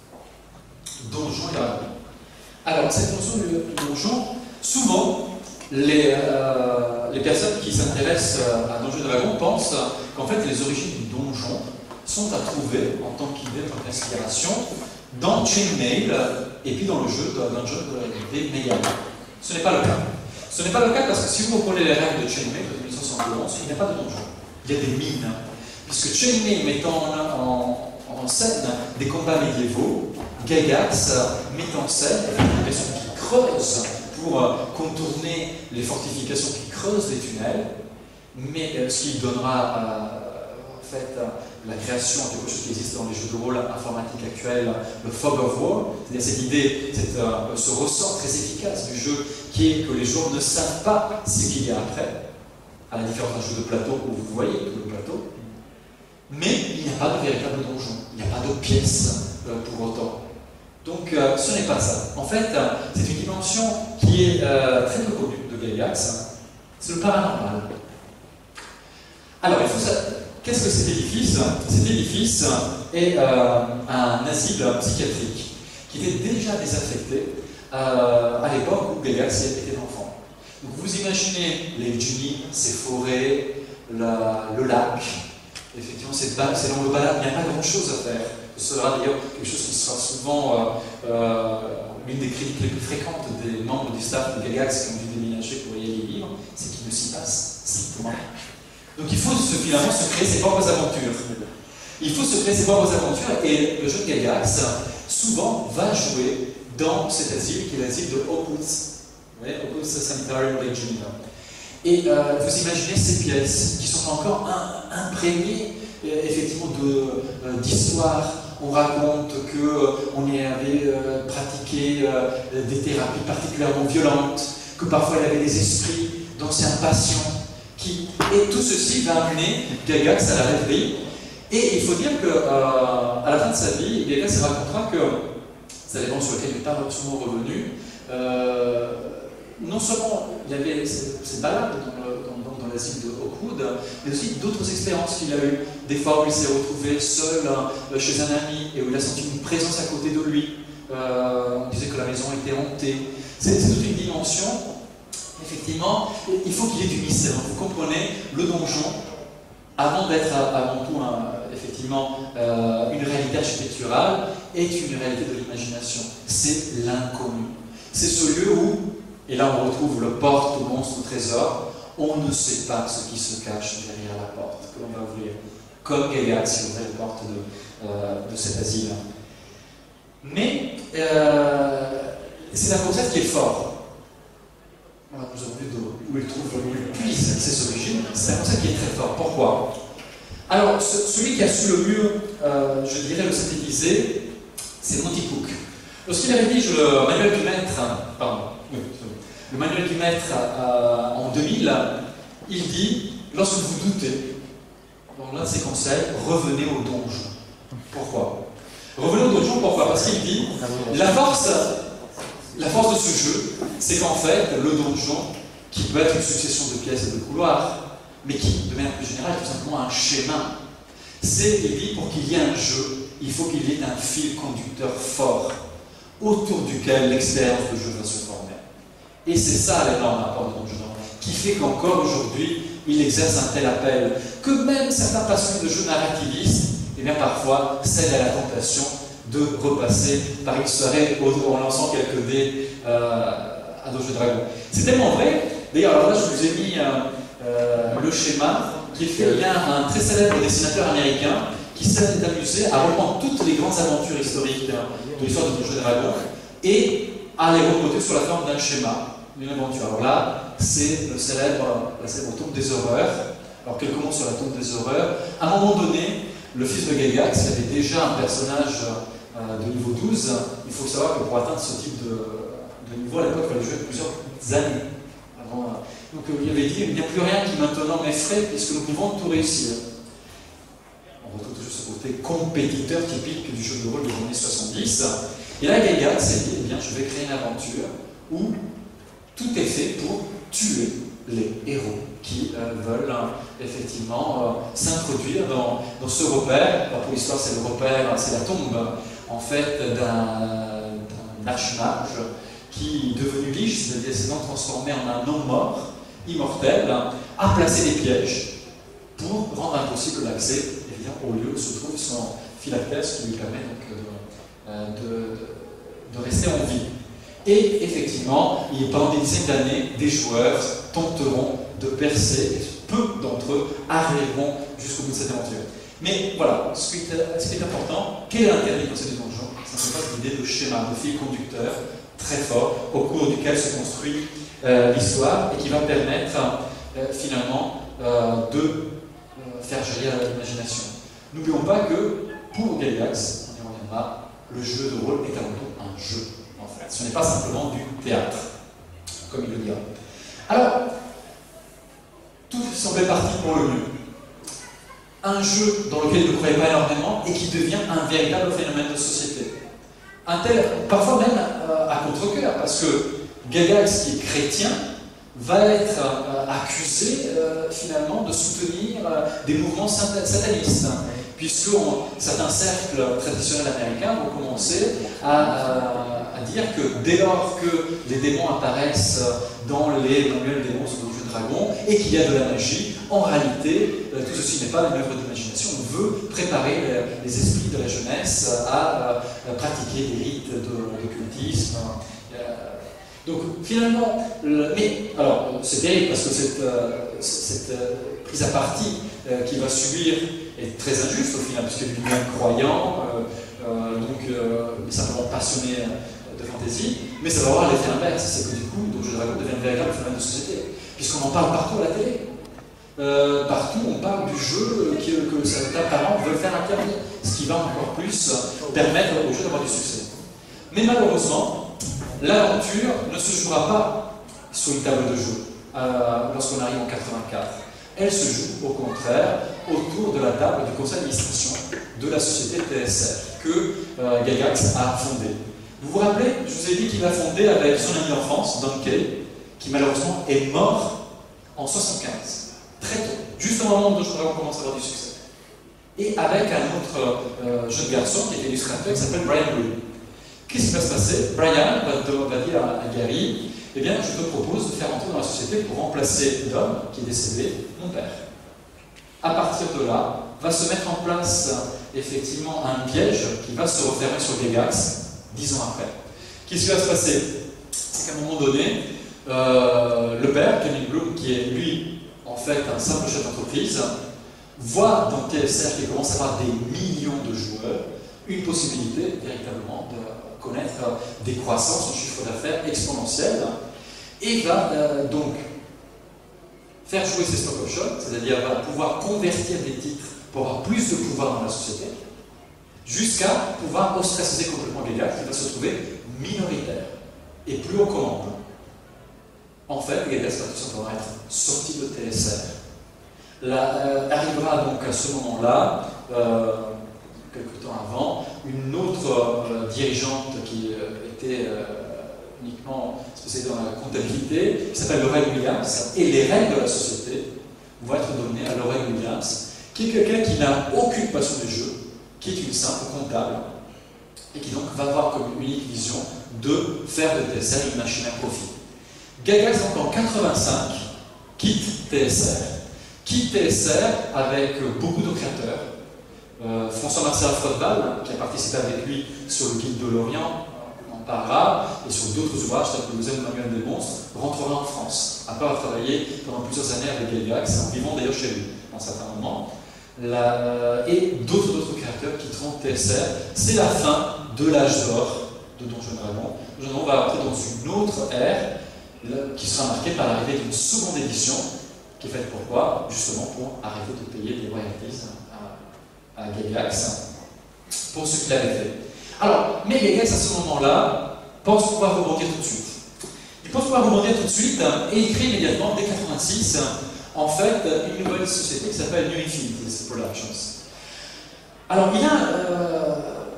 Donjon et Dragons. Alors, cette notion de donjon, souvent, les, euh, les personnes qui s'intéressent à Donjons et Dragons pensent qu'en fait, les origines du donjon sont à trouver en tant qu'idée, en tant qu'inspiration, dans Chainmail et puis dans le jeu de Dungeons des Mayhem. Ce n'est pas le cas. Ce n'est pas le cas parce que si vous reprenez les règles de Chainmail de mille neuf cent soixante et onze, il n'y a pas de donjon. Il y a des mines. Puisque Chainmail mettant en, en, en scène des combats médiévaux, Gygax met en scène des personnes qui creusent pour euh, contourner les fortifications qui creusent les tunnels, mais euh, ce qui donnera euh, en fait euh, la création de quelque chose qui existe dans les jeux de rôle informatiques actuels, le fog of war, c'est-à-dire cette idée, cette, euh, ce ressort très efficace du jeu qui est que les joueurs ne savent pas ce qu'il y a après, à la différence d'un jeu de plateau où vous voyez tout le plateau, mais il n'y a pas de véritable donjon, il n'y a pas de pièce euh, pour autant. Donc euh, ce n'est pas ça. En fait, euh, c'est une dimension qui est euh, très peu connue de Gygax, c'est le paranormal. Alors, il faut savoir, qu'est-ce que cet édifice? Cet édifice est euh, un asile psychiatrique qui était déjà désaffecté euh, à l'époque où Gygax était enfant. Donc vous imaginez les dunes, ces forêts, la, le lac, effectivement c'est dans le balade, il n'y a pas grand-chose à faire. Ce sera d'ailleurs quelque chose qui sera souvent euh, euh, l'une des critiques les plus fréquentes des membres du staff de Gygax qui ont dû déménager pour y aller vivre, c'est qu'il ne s'y passe strictement rien. Donc il faut se, finalement se créer ses propres aventures. Il faut se créer ses propres aventures et le jeu de Gygax souvent va jouer dans cet asile qui est l'asile de Oakwoods. Vous voyez, Oakwoods Sanitarium Region. Et euh, vous imaginez ces pièces qui sont encore un, imprégnées euh, effectivement d'histoire. Euh, On raconte qu'on euh, y avait euh, pratiqué euh, des thérapies particulièrement violentes, que parfois il y avait des esprits d'anciens patients. Qui, et tout ceci va amener Gygax à la rêverie. Et il faut dire qu'à euh, la fin de sa vie, Gygax racontera que, c'est l'élément sur lequel il n'est pas souvent revenu, euh, non seulement il y avait ces, ces balades dans, le, dans, dans, dans l'asile de Oakwood, mais aussi d'autres expériences qu'il a eues. Des fois où il s'est retrouvé seul euh, chez un ami et où il a senti une présence à côté de lui. Euh, on disait que la maison était hantée. C'est toute une dimension. Effectivement, il faut qu'il y ait du mystère. Vous comprenez, le donjon, avant d'être avant tout un, effectivement euh, une réalité architecturale, est une réalité de l'imagination. C'est l'inconnu. C'est ce lieu où, et là on retrouve le porte au monstre au trésor, on ne sait pas ce qui se cache derrière la porte que l'on va ouvrir. Comme Gygax qui ouvrait la porte de, euh, de cet asile. Mais euh, c'est un concept qui est fort. Voilà, nous avons vu où il trouve, où il puise ses origines. C'est un concept qui est très fort. Pourquoi? Alors, ce, celui qui a su le mieux, euh, je dirais, le synthétiser, c'est Monty Cook. Lorsqu'il rédige le manuel du maître, pardon, oui, le manuel du maître euh, en deux mille, il dit, lorsque vous doutez, dans l'un de ses conseils, revenez au donjon. Pourquoi? Revenez au donjon, pourquoi? Parce qu'il dit, la force... La force de ce jeu, c'est qu'en fait, le donjon, qui peut être une succession de pièces et de couloirs, mais qui, de manière plus générale, est tout simplement un schéma, c'est, il dit, pour qu'il y ait un jeu, il faut qu'il y ait un fil conducteur fort, autour duquel l'expérience de jeu va se former. Et c'est ça l'énorme apport de Donjon, qui fait qu'encore aujourd'hui, il exerce un tel appel que même certains passionnés de jeux narrativistes, eh bien parfois, cèdent à la tentation de repasser par une soirée en lançant quelques dés euh, à Donjons et Dragons. C'est tellement vrai. D'ailleurs, alors là, je vous ai mis euh, euh, le schéma qui est fait. Il y a un très célèbre dessinateur américain qui s'est amusé à reprendre toutes les grandes aventures historiques de l'histoire de Donjons et Dragons et à les reproduire sur la forme d'un schéma, d'une aventure. Alors là, c'est le célèbre, la célèbre tombe des horreurs. Alors qu'elle commence sur la tombe des horreurs. À un moment donné, le fils de Gygax, qui avait déjà un personnage euh, de niveau douze, il faut savoir que pour atteindre ce type de, de niveau, à l'époque, il fallait jouer plusieurs années. Avant, euh, donc il avait dit, il n'y a plus rien qui maintenant m'effraie puisque nous pouvons tout réussir. On retrouve toujours ce côté compétiteur typique du jeu de rôle des années soixante-dix. Et là, Gygax s'est dit, eh bien, je vais créer une aventure où tout est fait pour tuer les héros qui euh, veulent euh, effectivement euh, s'introduire dans, dans ce repère. Alors, pour l'histoire, c'est le repère, c'est la tombe en fait d'un archimage qui, devenu liche, c'est-à-dire s'est transformé en un homme mort, immortel, a placé des pièges pour rendre impossible l'accès au lieu où se trouve son phylactère, ce qui lui permet donc de, de, de, de rester en vie. Et effectivement, pendant des dizaines d'années, des joueurs tenteront de percer, et peu d'entre eux arriveront jusqu'au bout de cette aventure. Mais voilà, ce qui est, ce qui est important, quel est l'intérêt du concept de donjon? Ça ne pas l'idée de schéma, de fil conducteur très fort, au cours duquel se construit euh, l'histoire et qui va permettre euh, finalement euh, de euh, faire jaillir l'imagination. N'oublions pas que pour Gygax, on y reviendra, le jeu de rôle est avant tout un jeu. En fait. Ce n'est pas simplement du théâtre, comme il le dira. Alors, tout semblait parti pour le mieux. Un jeu dans lequel il ne croyait pas énormément et qui devient un véritable phénomène de société. Un tel, parfois même euh, à contre-cœur, parce que Gygax, qui est chrétien, va être euh, accusé euh, finalement de soutenir euh, des mouvements satanistes, hein, puisque on, certains cercles traditionnels américains vont commencer à, à, à dire que dès lors que les démons apparaissent dans les manuels des monstres de jeux de dragons et qu'il y a de la magie, en réalité, euh, tout ceci n'est pas une œuvre d'imagination. On veut préparer les, les esprits de la jeunesse à euh, pratiquer des rites d'occultisme. Euh, Donc finalement, le, mais alors c'est terrible parce que cette, euh, cette euh, prise à partie euh, qui va subir est très injuste au final, puisque lui-même croyant, euh, euh, donc euh, simplement passionné de fantaisie, mais ça va avoir l'effet inverse, c'est que du coup, Donjons et Dragons devient un véritable phénomène de société, puisqu'on en parle partout à la télé. Euh, partout, on parle du jeu qui, que certains parents veulent faire interdire, ce qui va encore plus permettre au jeu d'avoir du succès. Mais malheureusement, l'aventure ne se jouera pas sur une table de jeu euh, lorsqu'on arrive en quatre-vingt-quatre. Elle se joue au contraire autour de la table du conseil d'administration de la société T S R que euh, Gygax a fondée. Vous vous rappelez, je vous ai dit qu'il a fondé avec son ami d'enfance, Don Kay, qui malheureusement est mort en soixante-quinze, très tôt, juste au moment où Donjons et Dragons commence à avoir du succès. Et avec un autre euh, jeune garçon qui est illustrateur qui s'appelle Brian Green. Qu'est-ce qui va se passer? Brian va, va dire à, à Gary, eh bien, je te propose de faire entrer dans la société pour remplacer Dom, qui est décédé, mon père. À partir de là, va se mettre en place effectivement un piège qui va se refermer sur Gygax dix ans après. Qu'est-ce qui va se passer? C'est qu'à un moment donné, euh, le père, Kevin Bloom, qui est lui, en fait, un simple chef d'entreprise, voit dans T S R qui commence à avoir des millions de joueurs, une possibilité véritablement de connaître des croissances en chiffre d'affaires exponentielles et va euh, donc faire jouer ses stock options, c'est-à-dire va pouvoir convertir des titres pour avoir plus de pouvoir dans la société, jusqu'à pouvoir ostraciser complètement Gygax qui va se trouver minoritaire et plus haut commande. En fait, Gygax va tout simplement être sorti de T S R. Là, euh, arrivera donc à ce moment-là, euh, quelques temps avant, une autre euh, dirigeante qui euh, était euh, uniquement spécialisée dans la comptabilité, qui s'appelle Lorraine Williams, et les règles de la société vont être données à Lorraine Williams, qui est quelqu'un qui n'a aucune passion du jeu, qui est une simple comptable, et qui donc va avoir comme unique vision de faire de T S R une machine à profit. Gygax, donc en quatre-vingt-cinq, quitte T S R. quitte T S R avec beaucoup de créateurs. Euh, François-Marcel Frottebal, qui a participé avec lui sur le Guide de l'Orient, en parlera, et sur d'autres ouvrages tels que le Deuxième Manuel des monstres, rentrera en France, après avoir travaillé pendant plusieurs années avec Gygax, en vivant d'ailleurs chez lui, dans certains moments. La, et d'autres d'autres créateurs quitteront T S R. C'est la fin de l'âge d'or de Donjons et Dragons. Donjons et Dragons va entrer dans une autre ère là, qui sera marquée par l'arrivée d'une seconde édition qui est faite pourquoi? Justement pour arrêter de payer des royalties à, à Gygax pour ce qu'il avait fait. Alors, mais Gygax à ce moment-là pense pouvoir rebondir tout de suite. Il pense pouvoir rebondir tout de suite et il crée immédiatement dès quatre-vingt-six en fait une nouvelle société qui s'appelle New Infinities Productions. Alors il a euh,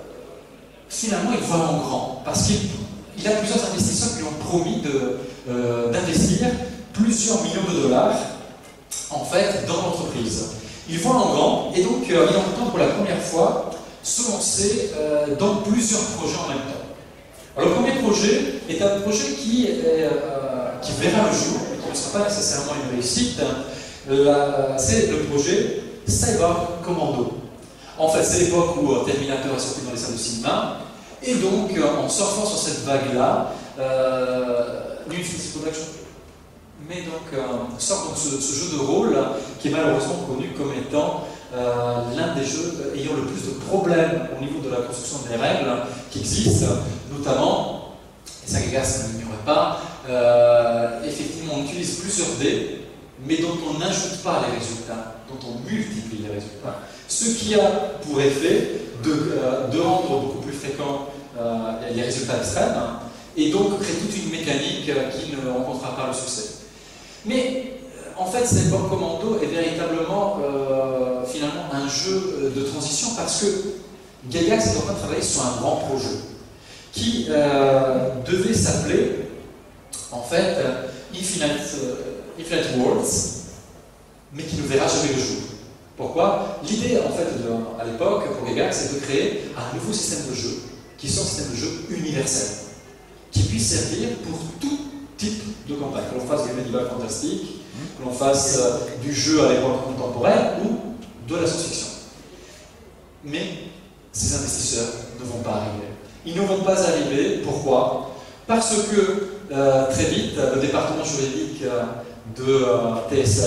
finalement il voit en grand parce qu'il il a plusieurs investisseurs qui lui ont promis de, euh, d'investir plusieurs millions de dollars en fait dans l'entreprise. Il voit en grand et donc euh, il entend pour la première fois se lancer euh, dans plusieurs projets en même temps. Alors, le premier projet est un projet qui, est, euh, qui verra le jour, mais qui ne sera pas nécessairement une réussite. C'est le projet Cyber Commando. En fait, c'est l'époque où euh, Terminator est sorti dans les salles de cinéma, et donc, euh, en surfant sur cette vague-là, euh, New Infinities Production mais donc, euh, sort donc ce, ce jeu de rôle qui est malheureusement connu comme étant euh, l'un des jeux ayant le plus de problèmes au niveau de la construction des règles qui existent, notamment, et ça Gygax ne l'ignorait pas, euh, effectivement on utilise plusieurs dés, mais dont on n'ajoute pas les résultats, dont on multiplie les résultats. Ce qui a pour effet de, euh, de rendre beaucoup plus fréquents euh, les résultats extrêmes, et donc créer toute une mécanique qui ne rencontrera pas le succès. Mais en fait, Cyber Commando est véritablement euh, finalement un jeu de transition parce que Gygax est en train de travailler sur un grand projet qui euh, devait s'appeler en fait Infinite, uh, Infinite Worlds, mais qui ne verra jamais le jour. Pourquoi? L'idée en fait de, à l'époque pour Gygax c'est de créer un nouveau système de jeu qui soit un système de jeu universel, qui puisse servir pour tout type de campagne, que l'on fasse du médiéval fantastique, que l'on fasse euh, du jeu à l'époque contemporaine ou de la science-fiction. Mais ces investisseurs ne vont pas arriver. Ils ne vont pas arriver, pourquoi? Parce que euh, très vite, le département juridique euh, de euh, T S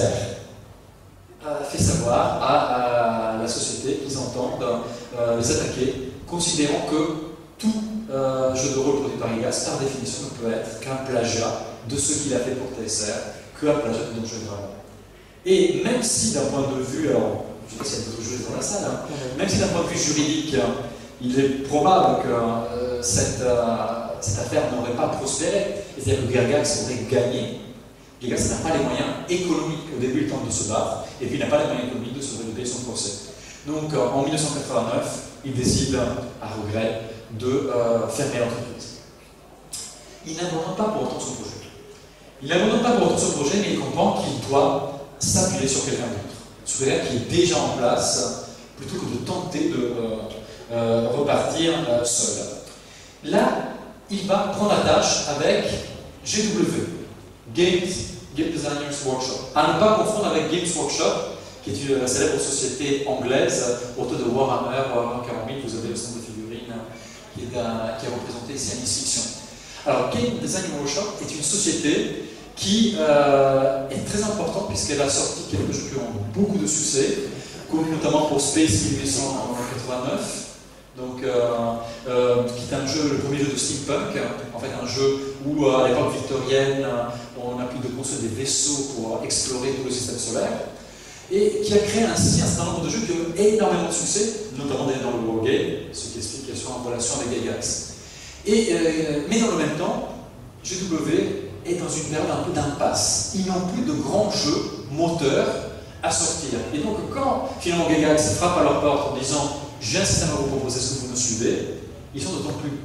R a fait savoir à, à la société qu'ils entendent euh, les attaquer, considérant que tout euh, jeu de rôle produit par Gygax, par définition, ne peut être qu'un plagiat de ce qu'il a fait pour T S R, qu'un plagiat de Donjons et Dragons. Et même si d'un point de vue, alors je ne sais pas s'il y a d'autres juristes dans la salle, hein, même si d'un point de vue juridique, il est probable que euh, cette, euh, cette affaire n'aurait pas prospéré, c'est-à-dire que Gygax aurait gagné. Gygax n'a pas les moyens économiques, au début il tente de se battre, et puis il n'a pas les moyens économiques de se payer son procès. Donc euh, en mille neuf cent quatre-vingt-neuf, il décide, à regret, de euh, fermer l'entreprise. Il n'abandonne pas pour autant son projet. Il n'abandonne pas pour autant son projet, mais il comprend qu'il doit s'appuyer sur quelqu'un d'autre, sur quelqu'un qui est déjà en place, plutôt que de tenter de euh, euh, repartir euh, seul. Là, il va prendre la tâche avec G W, Games, Game Designers Workshop. À ne pas confondre avec Games Workshop, qui est une célèbre société anglaise, autour de Warhammer, Warhammer quarante mille, vous avez le centre de figurines qui est, un, qui est représenté ici à Science Fiction. Alors, Game Design Workshop est une société qui euh, est très importante puisqu'elle a sorti quelques jeux qui ont beaucoup de succès, connu notamment pour Space mille huit cent quatre-vingt-neuf, donc, euh, euh, qui est un jeu, le premier jeu de steampunk, en fait un jeu où à l'époque victorienne, on a pu de construire des vaisseaux pour explorer tout le système solaire, et qui a créé ainsi un certain nombre de jeux qui ont énormément de succès, notamment dans le wargame, ce qui explique qu'elles sont en relation avec Gygax. Et, euh, mais dans le même temps, G W est dans une période un peu d'impasse. Ils n'ont plus de grands jeux moteurs à sortir. Et donc, quand finalement Gygax frappe à leur porte en disant « j'ai un système à vous proposer, est-ce que vous me suivez ?», ils sont d'autant plus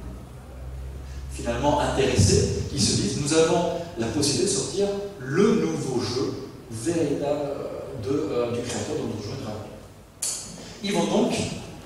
finalement intéressés qu'ils se disent « nous avons la possibilité de sortir le nouveau jeu véritable de, euh, du créateur de nos jeux de Dragons ». Ils vont donc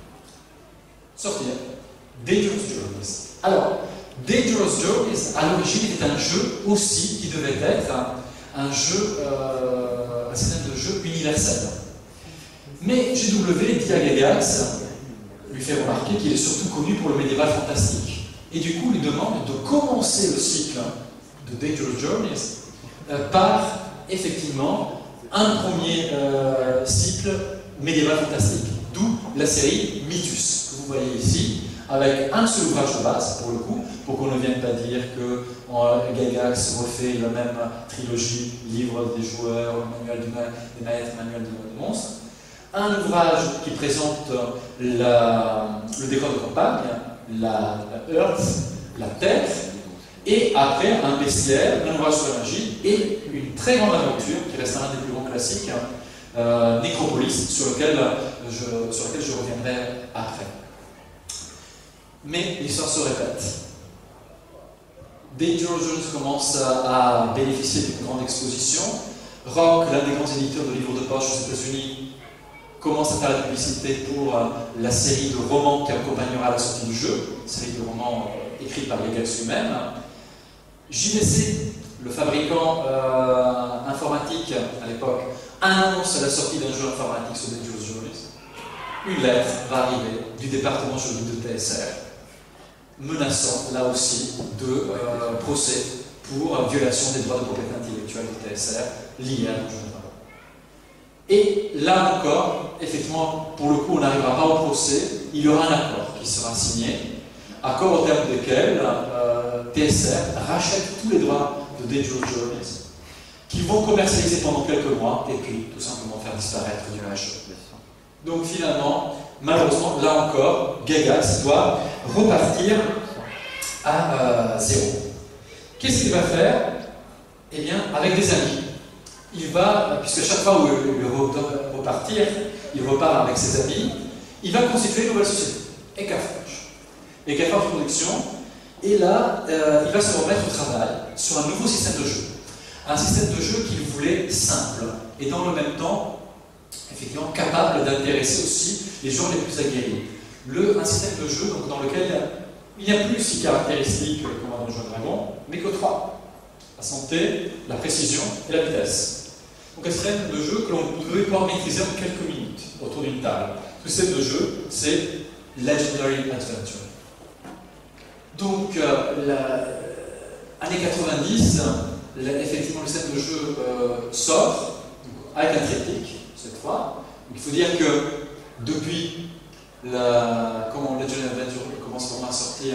sortir Dangerous Journeys. Alors, Dangerous Journeys, à l'origine, était un jeu aussi qui devait être un, un jeu, euh, un système de jeu universel. Mais G W dit à Gygax, lui fait remarquer qu'il est surtout connu pour le médiéval fantastique. Et du coup, lui demande de commencer le cycle de Dangerous Journeys euh, par, effectivement, un premier euh, cycle médiéval fantastique, d'où la série Mythus, que vous voyez ici, avec un seul ouvrage de base, pour le coup, pour qu'on ne vienne pas dire que euh, Gygax refait la même trilogie, livre des joueurs, manuel du ma des maîtres, manuel des monstres. Un ouvrage qui présente la, le décor de campagne, la, la Earth, la Terre, et après un bestiaire, un ouvrage sur la magie, et une très grande aventure, qui reste un des plus grands classiques, euh, Necropolis, sur lequel, je, sur lequel je reviendrai après. Mais l'histoire se répète. Dangerous Journeys commence à, à bénéficier d'une grande exposition. Rock, l'un des grands éditeurs de livres de poche aux États-Unis, commence à faire la publicité pour euh, la série de romans qui accompagnera la sortie du jeu, série de romans euh, écrite par Gygax lui-même. J V C, le fabricant euh, informatique à l'époque, annonce la sortie d'un jeu informatique sur Dangerous Journeys. Une lettre va arriver du département juridique de T S R, menaçant là aussi de euh, procès pour euh, violation des droits de propriété intellectuelle de T S R liés à Donjons et Dragons. Et là encore, effectivement, pour le coup, on n'arrivera pas au procès, il y aura un accord qui sera signé, accord au terme duquel euh, T S R rachète tous les droits de Dangerous Journeys, qu'ils vont commercialiser pendant quelques mois, et puis tout simplement faire disparaître du jeu. Donc finalement, malheureusement, là encore, Gygax doit repartir à euh, zéro. Qu'est-ce qu'il va faire? Eh bien, avec des amis. Il va, puisque chaque fois où il veut repartir, il repart avec ses amis, il va constituer une nouvelle société, Ekaforge. Ekaforge Production, et là, euh, il va se remettre au travail sur un nouveau système de jeu. Un système de jeu qu'il voulait simple, et dans le même temps, effectivement, capable d'intéresser aussi les joueurs les plus aguerris. Le, un système de jeu donc, dans lequel il n'y a plus six caractéristiques comme dans Donjons et Dragons, mais que trois. La santé, la précision et la vitesse. Donc un système de jeu que l'on devait pouvoir maîtriser en quelques minutes autour d'une table. Ce système de jeu, c'est Legendary Adventure. Donc, euh, la, années quatre-vingt-dix, la, effectivement, le système de jeu euh, sort, avec un triptyque, cette fois. Donc, il faut dire que depuis la, comment Legendary Adventure commence vraiment à sortir,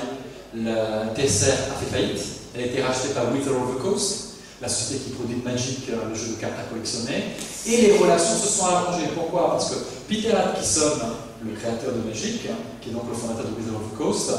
la T S R a fait faillite. Elle a été rachetée par Wizards of the Coast, la société qui produit Magic, le jeu de cartes à collectionner, et les relations se sont arrangées. Pourquoi? Parce que Peter Adkison, le créateur de Magic, qui est donc le fondateur de Wizards of the Coast,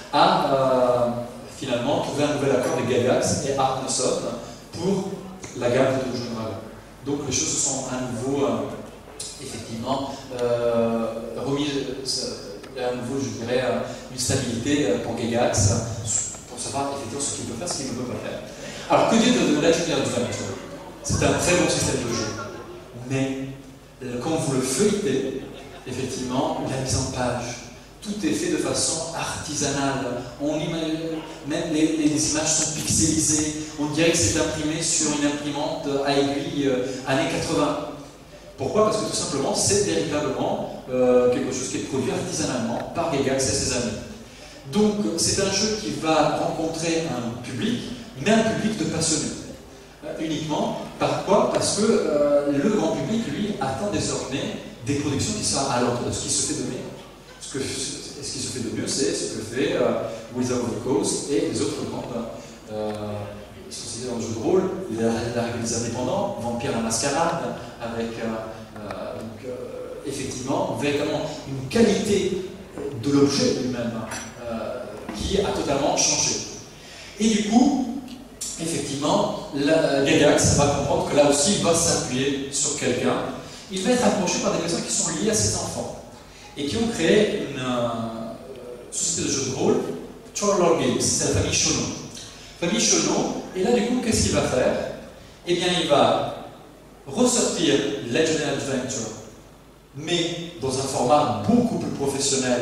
a euh, finalement trouvé un nouvel accord avec Gygax et Art Nosot pour la gamme de Donjons et Dragons. Donc les choses se sont à nouveau, euh, effectivement, euh, remises, à nouveau, je dirais, une stabilité pour Gygax, pour savoir effectivement ce qu'il peut faire, ce qu'il ne peut pas faire. Alors, que dire de, de Legendary Adventure? C'est un très bon système de jeu, mais euh, quand vous le feuilletez, effectivement, la mise en page, tout est fait de façon artisanale. On imagine, même les, les, les images sont pixelisées, on dirait que c'est imprimé sur une imprimante à aiguille euh, années quatre-vingts. Pourquoi? Parce que tout simplement, c'est véritablement euh, quelque chose qui est produit artisanalement par Gygax et ses amis. Donc, c'est un jeu qui va rencontrer un public, mais un public de passionnés. Euh, uniquement, par quoi? Parce que euh, le grand public, lui, attend désormais des productions qui soient à l'ordre de ce qui se fait de mieux. Ce, que, ce qui se fait de mieux, c'est ce que fait euh, Wizards of the Coast et les autres grandes euh, sociétés dans le jeu de rôle, la, la règle des indépendants, Vampire la Mascarade, avec euh, euh, donc, euh, effectivement véritablement une qualité de l'objet lui-même euh, qui a totalement changé. Et du coup, effectivement, Gygax va comprendre que là aussi, il va s'appuyer sur quelqu'un. Il va être approché par des personnes qui sont liées à ses enfants et qui ont créé une euh, société de jeux de rôle, Troller Games, c'est la famille Chonon. Famille Chonon, et là, du coup, qu'est-ce qu'il va faire? Eh bien, il va ressortir Legendary Adventure, mais dans un format beaucoup plus professionnel,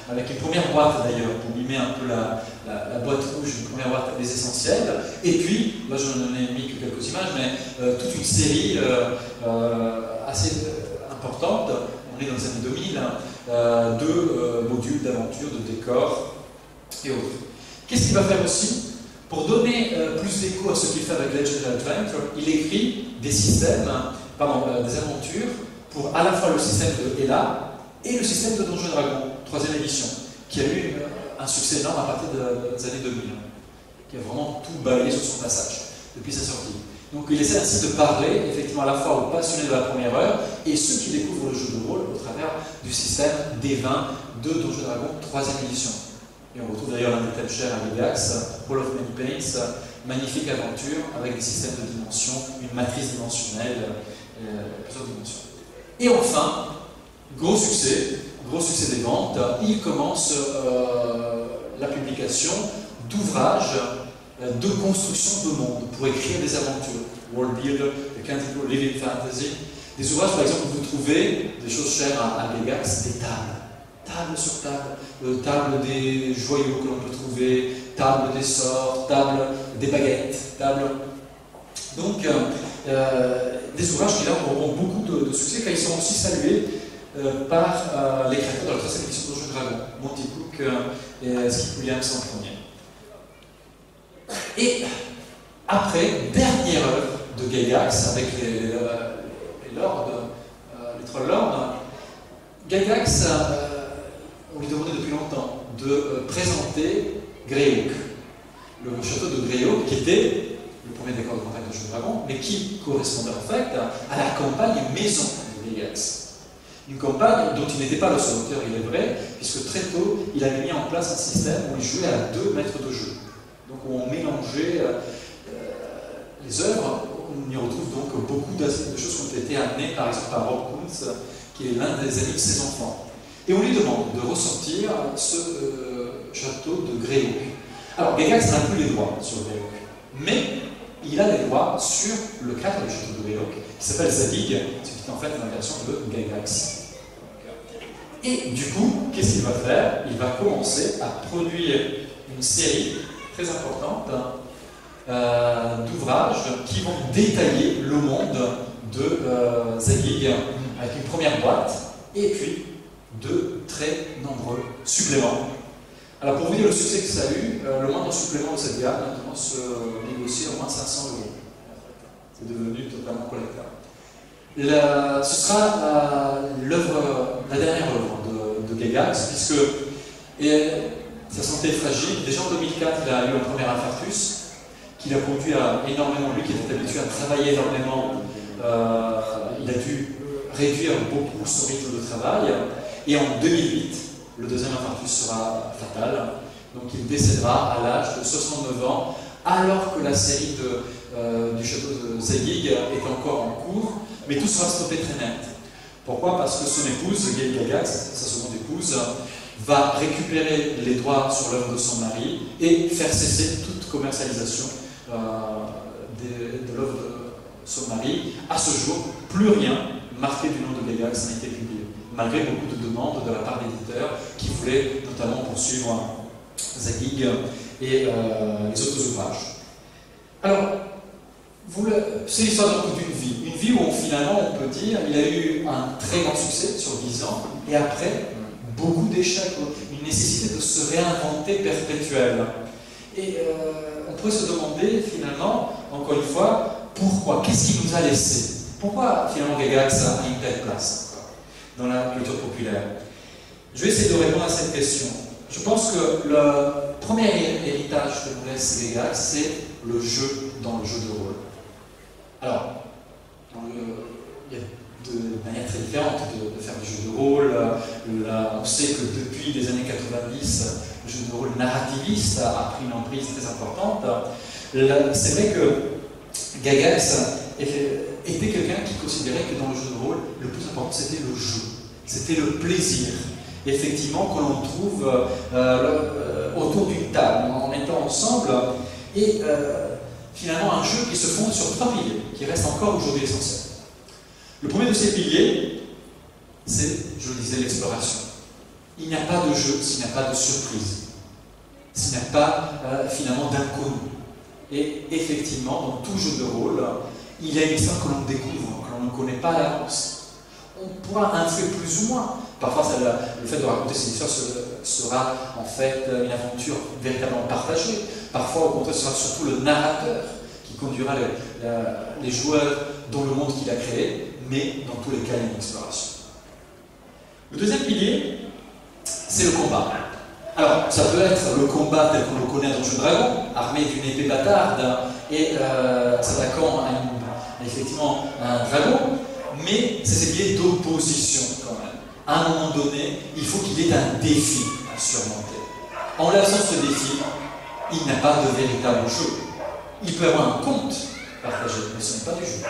avec une première boîte d'ailleurs, pour mimer un peu la, la, la boîte rouge, une première boîte des essentiels. Et puis, là je n'en ai mis que quelques images, mais euh, toute une série euh, euh, assez euh, importante, on est dans les années deux mille, hein, euh, de euh, modules d'aventure, de décors et autres. Qu'est-ce qu'il va faire aussi? Pour donner euh, plus d'écho à ce qu'il fait avec Legend Adventure, il écrit des systèmes, pardon, euh, des aventures pour à la fois le système de Ella et le système de Donjons et Dragons, troisième édition, qui a eu un succès énorme à partir de, des années deux mille, qui a vraiment tout balayé sur son passage depuis sa sortie. Donc il essaie ainsi de parler effectivement à la fois aux passionnés de la première heure et ceux qui découvrent le jeu de rôle au travers du système des vingt de Donjons et Dragons, troisième édition. Et on retrouve d'ailleurs l'un des thèmes chers à Gygax, Hall of Many Paints, magnifique aventure avec des systèmes de dimensions, une matrice dimensionnelle, euh, plusieurs dimensions. Et enfin, gros succès, gros succès des ventes, il commence euh, la publication d'ouvrages de construction de monde pour écrire des aventures. World Builder, The Canticle, Living Fantasy. Des ouvrages, par exemple, où vous trouvez des choses chères à, à Gygax, des tables. Table sur table, euh, table des joyaux que l'on peut trouver, table des sorts, table des baguettes, table. Donc, euh, euh, des ouvrages qui là auront beaucoup de, de succès, car ils seront aussi salués euh, par euh, les créateurs de la troisième édition de Donjons et Dragons, Monty Cook euh, et Skip Williams en premier. Et après, dernière œuvre de Gygax avec les, les, les lords, euh, les trois lords, Gygax, euh, on lui demandait depuis longtemps de euh, présenter Greyhawk, le château de Greyhawk, qui était le premier décor de campagne de Jeux de Dragon, mais qui correspondait en fait à la campagne maison de Gygax. Une campagne dont il n'était pas le seul auteur, il est vrai, puisque très tôt, il avait mis en place un système où il jouait à deux maîtres de jeu. Donc où on mélangeait euh, les œuvres, on y retrouve donc beaucoup de choses qui ont été amenées, par exemple par Rob Kuntz, qui est l'un des amis de ses enfants. Et on lui demande de ressortir ce euh, château de Greyhawk. Alors, Gygax n'a plus les droits sur Greyhawk, mais il a les droits sur le cadre du château de Greyhawk, qui s'appelle Zadig, ce qui est en fait une version de Gygax. Et du coup, qu'est-ce qu'il va faire? Il va commencer à produire une série très importante euh, d'ouvrages qui vont détailler le monde de euh, Zadig, avec une première boîte, et puis de très nombreux suppléments. Alors pour vous dire le succès que ça a eu, euh, le moindre supplément de cette gamme maintenant se négocie au moins cinq cents euros. C'est devenu totalement collecteur. La, ce sera euh, l'œuvre, la dernière œuvre de, de Gygax, puisque et, sa santé est fragile. Déjà en deux mille quatre, il a eu un premier infarctus qui l'a conduit à énormément, lui qui était habitué à travailler énormément, euh, il a dû réduire beaucoup son rythme de travail. Et en deux mille huit, le deuxième infarctus sera fatal. Donc il décédera à l'âge de soixante-neuf ans, alors que la série de, euh, du château de Zadig est encore en cours, mais tout sera stoppé très net. Pourquoi? Parce que son épouse, Gail Gygax, sa seconde épouse, va récupérer les droits sur l'œuvre de son mari et faire cesser toute commercialisation euh, de, de l'œuvre de son mari. À ce jour, plus rien marqué du nom de Gygax n'a été publié, malgré beaucoup de demandes de la part d'éditeurs qui voulaient notamment poursuivre Zadig et euh, les autres ouvrages. Alors, c'est l'histoire d'une vie. Une vie où finalement on peut dire qu'il a eu un très grand succès sur dix ans, et après, beaucoup d'échecs, une nécessité de se réinventer perpétuelle. Et euh, on pourrait se demander finalement, encore une fois, pourquoi? Qu'est-ce qu'il nous a laissé? Pourquoi finalement Gygax a une telle place dans la culture populaire? Je vais essayer de répondre à cette question. Je pense que le premier héritage que nous laisse Gygax, c'est le jeu dans le jeu de rôle. Alors, dans le, il y a de manière très différente de, de faire du jeu de rôle. Là, on sait que depuis les années quatre-vingt-dix, le jeu de rôle narrativiste a pris une emprise très importante. C'est vrai que Gygax était quelqu'un qui considérait que dans le jeu de rôle, le plus important c'était le jeu, c'était le plaisir, effectivement, que l'on trouve euh, euh, autour d'une table, en étant ensemble, et euh, finalement un jeu qui se fonde sur trois piliers, qui restent encore aujourd'hui essentiels. Le premier de ces piliers, c'est, je le disais, l'exploration. il n'y a pas de jeu s'il n'y a pas de surprise, s'il n'y a pas euh, finalement d'inconnu. Et effectivement, dans tout jeu de rôle, il y a une histoire que l'on découvre, que l'on ne connaît pas à l'avance. On pourra influer plus ou moins. Parfois, ça, le fait de raconter cette histoire sera en fait une aventure véritablement partagée. Parfois, au contraire, ce sera surtout le narrateur qui conduira les, les joueurs dans le monde qu'il a créé, mais dans tous les cas, il y a une exploration. Le deuxième pilier, c'est le combat. Alors, ça peut être le combat tel qu'on le connaît dans Donjons et Dragons, armé d'une épée bâtarde et euh, s'attaquant à, à effectivement à un dragon, mais c'est ces piliers d'opposition quand même. À un moment donné, il faut qu'il y ait un défi à surmonter. En l'absence de défi, il n'y a pas de véritable jeu. Il peut y avoir un conte partagé, mais ce n'est pas du jeu.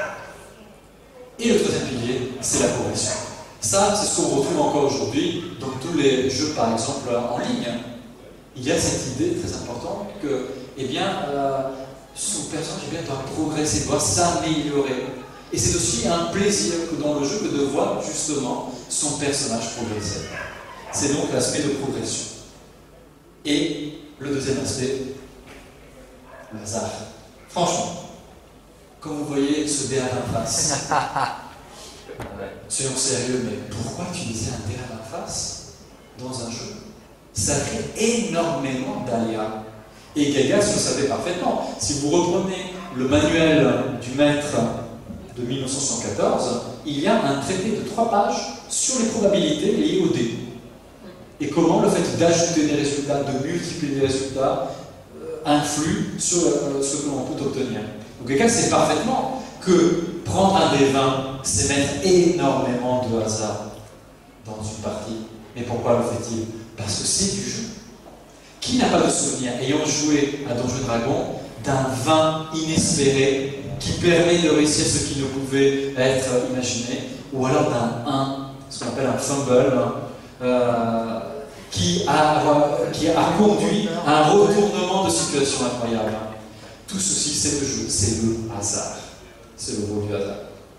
Et le troisième pilier, c'est la progression. Ça, c'est ce qu'on retrouve encore aujourd'hui dans tous les jeux, par exemple, en ligne. Il y a cette idée très importante que, eh bien, euh, son personnage eh bien, doit progresser, doit s'améliorer. Et c'est aussi un plaisir que dans le jeu que de voir justement son personnage progresser. C'est donc l'aspect de progression. Et le deuxième aspect, le hasard. Franchement, quand vous voyez ce dé à vingt faces, soyons sérieux, mais pourquoi utiliser un dé à vingt faces dans un jeu? Ça crée énormément d'aléas. Et Gygax, vous le savez parfaitement, si vous reprenez le manuel du maître de mille neuf cent soixante-quatorze, il y a un traité de trois pages sur les probabilités liées au dé. Et comment le fait d'ajouter des résultats, de multiplier des résultats, euh, influe sur euh, ce que l'on peut obtenir. Donc Gygax sait parfaitement que prendre un dé vingt, c'est mettre énormément de hasard dans une partie. Mais pourquoi le fait-il? Parce que c'est du jeu. Qui n'a pas de souvenir, ayant joué à Donjons et Dragons, d'un vingt inespéré qui permet de réussir ce qui ne pouvait être imaginé, ou alors d'un un, ce qu'on appelle un fumble, euh, qui, a, qui a conduit à un retournement de situation incroyable. Tout ceci, c'est le jeu, c'est le hasard. C'est le rôle du hasard.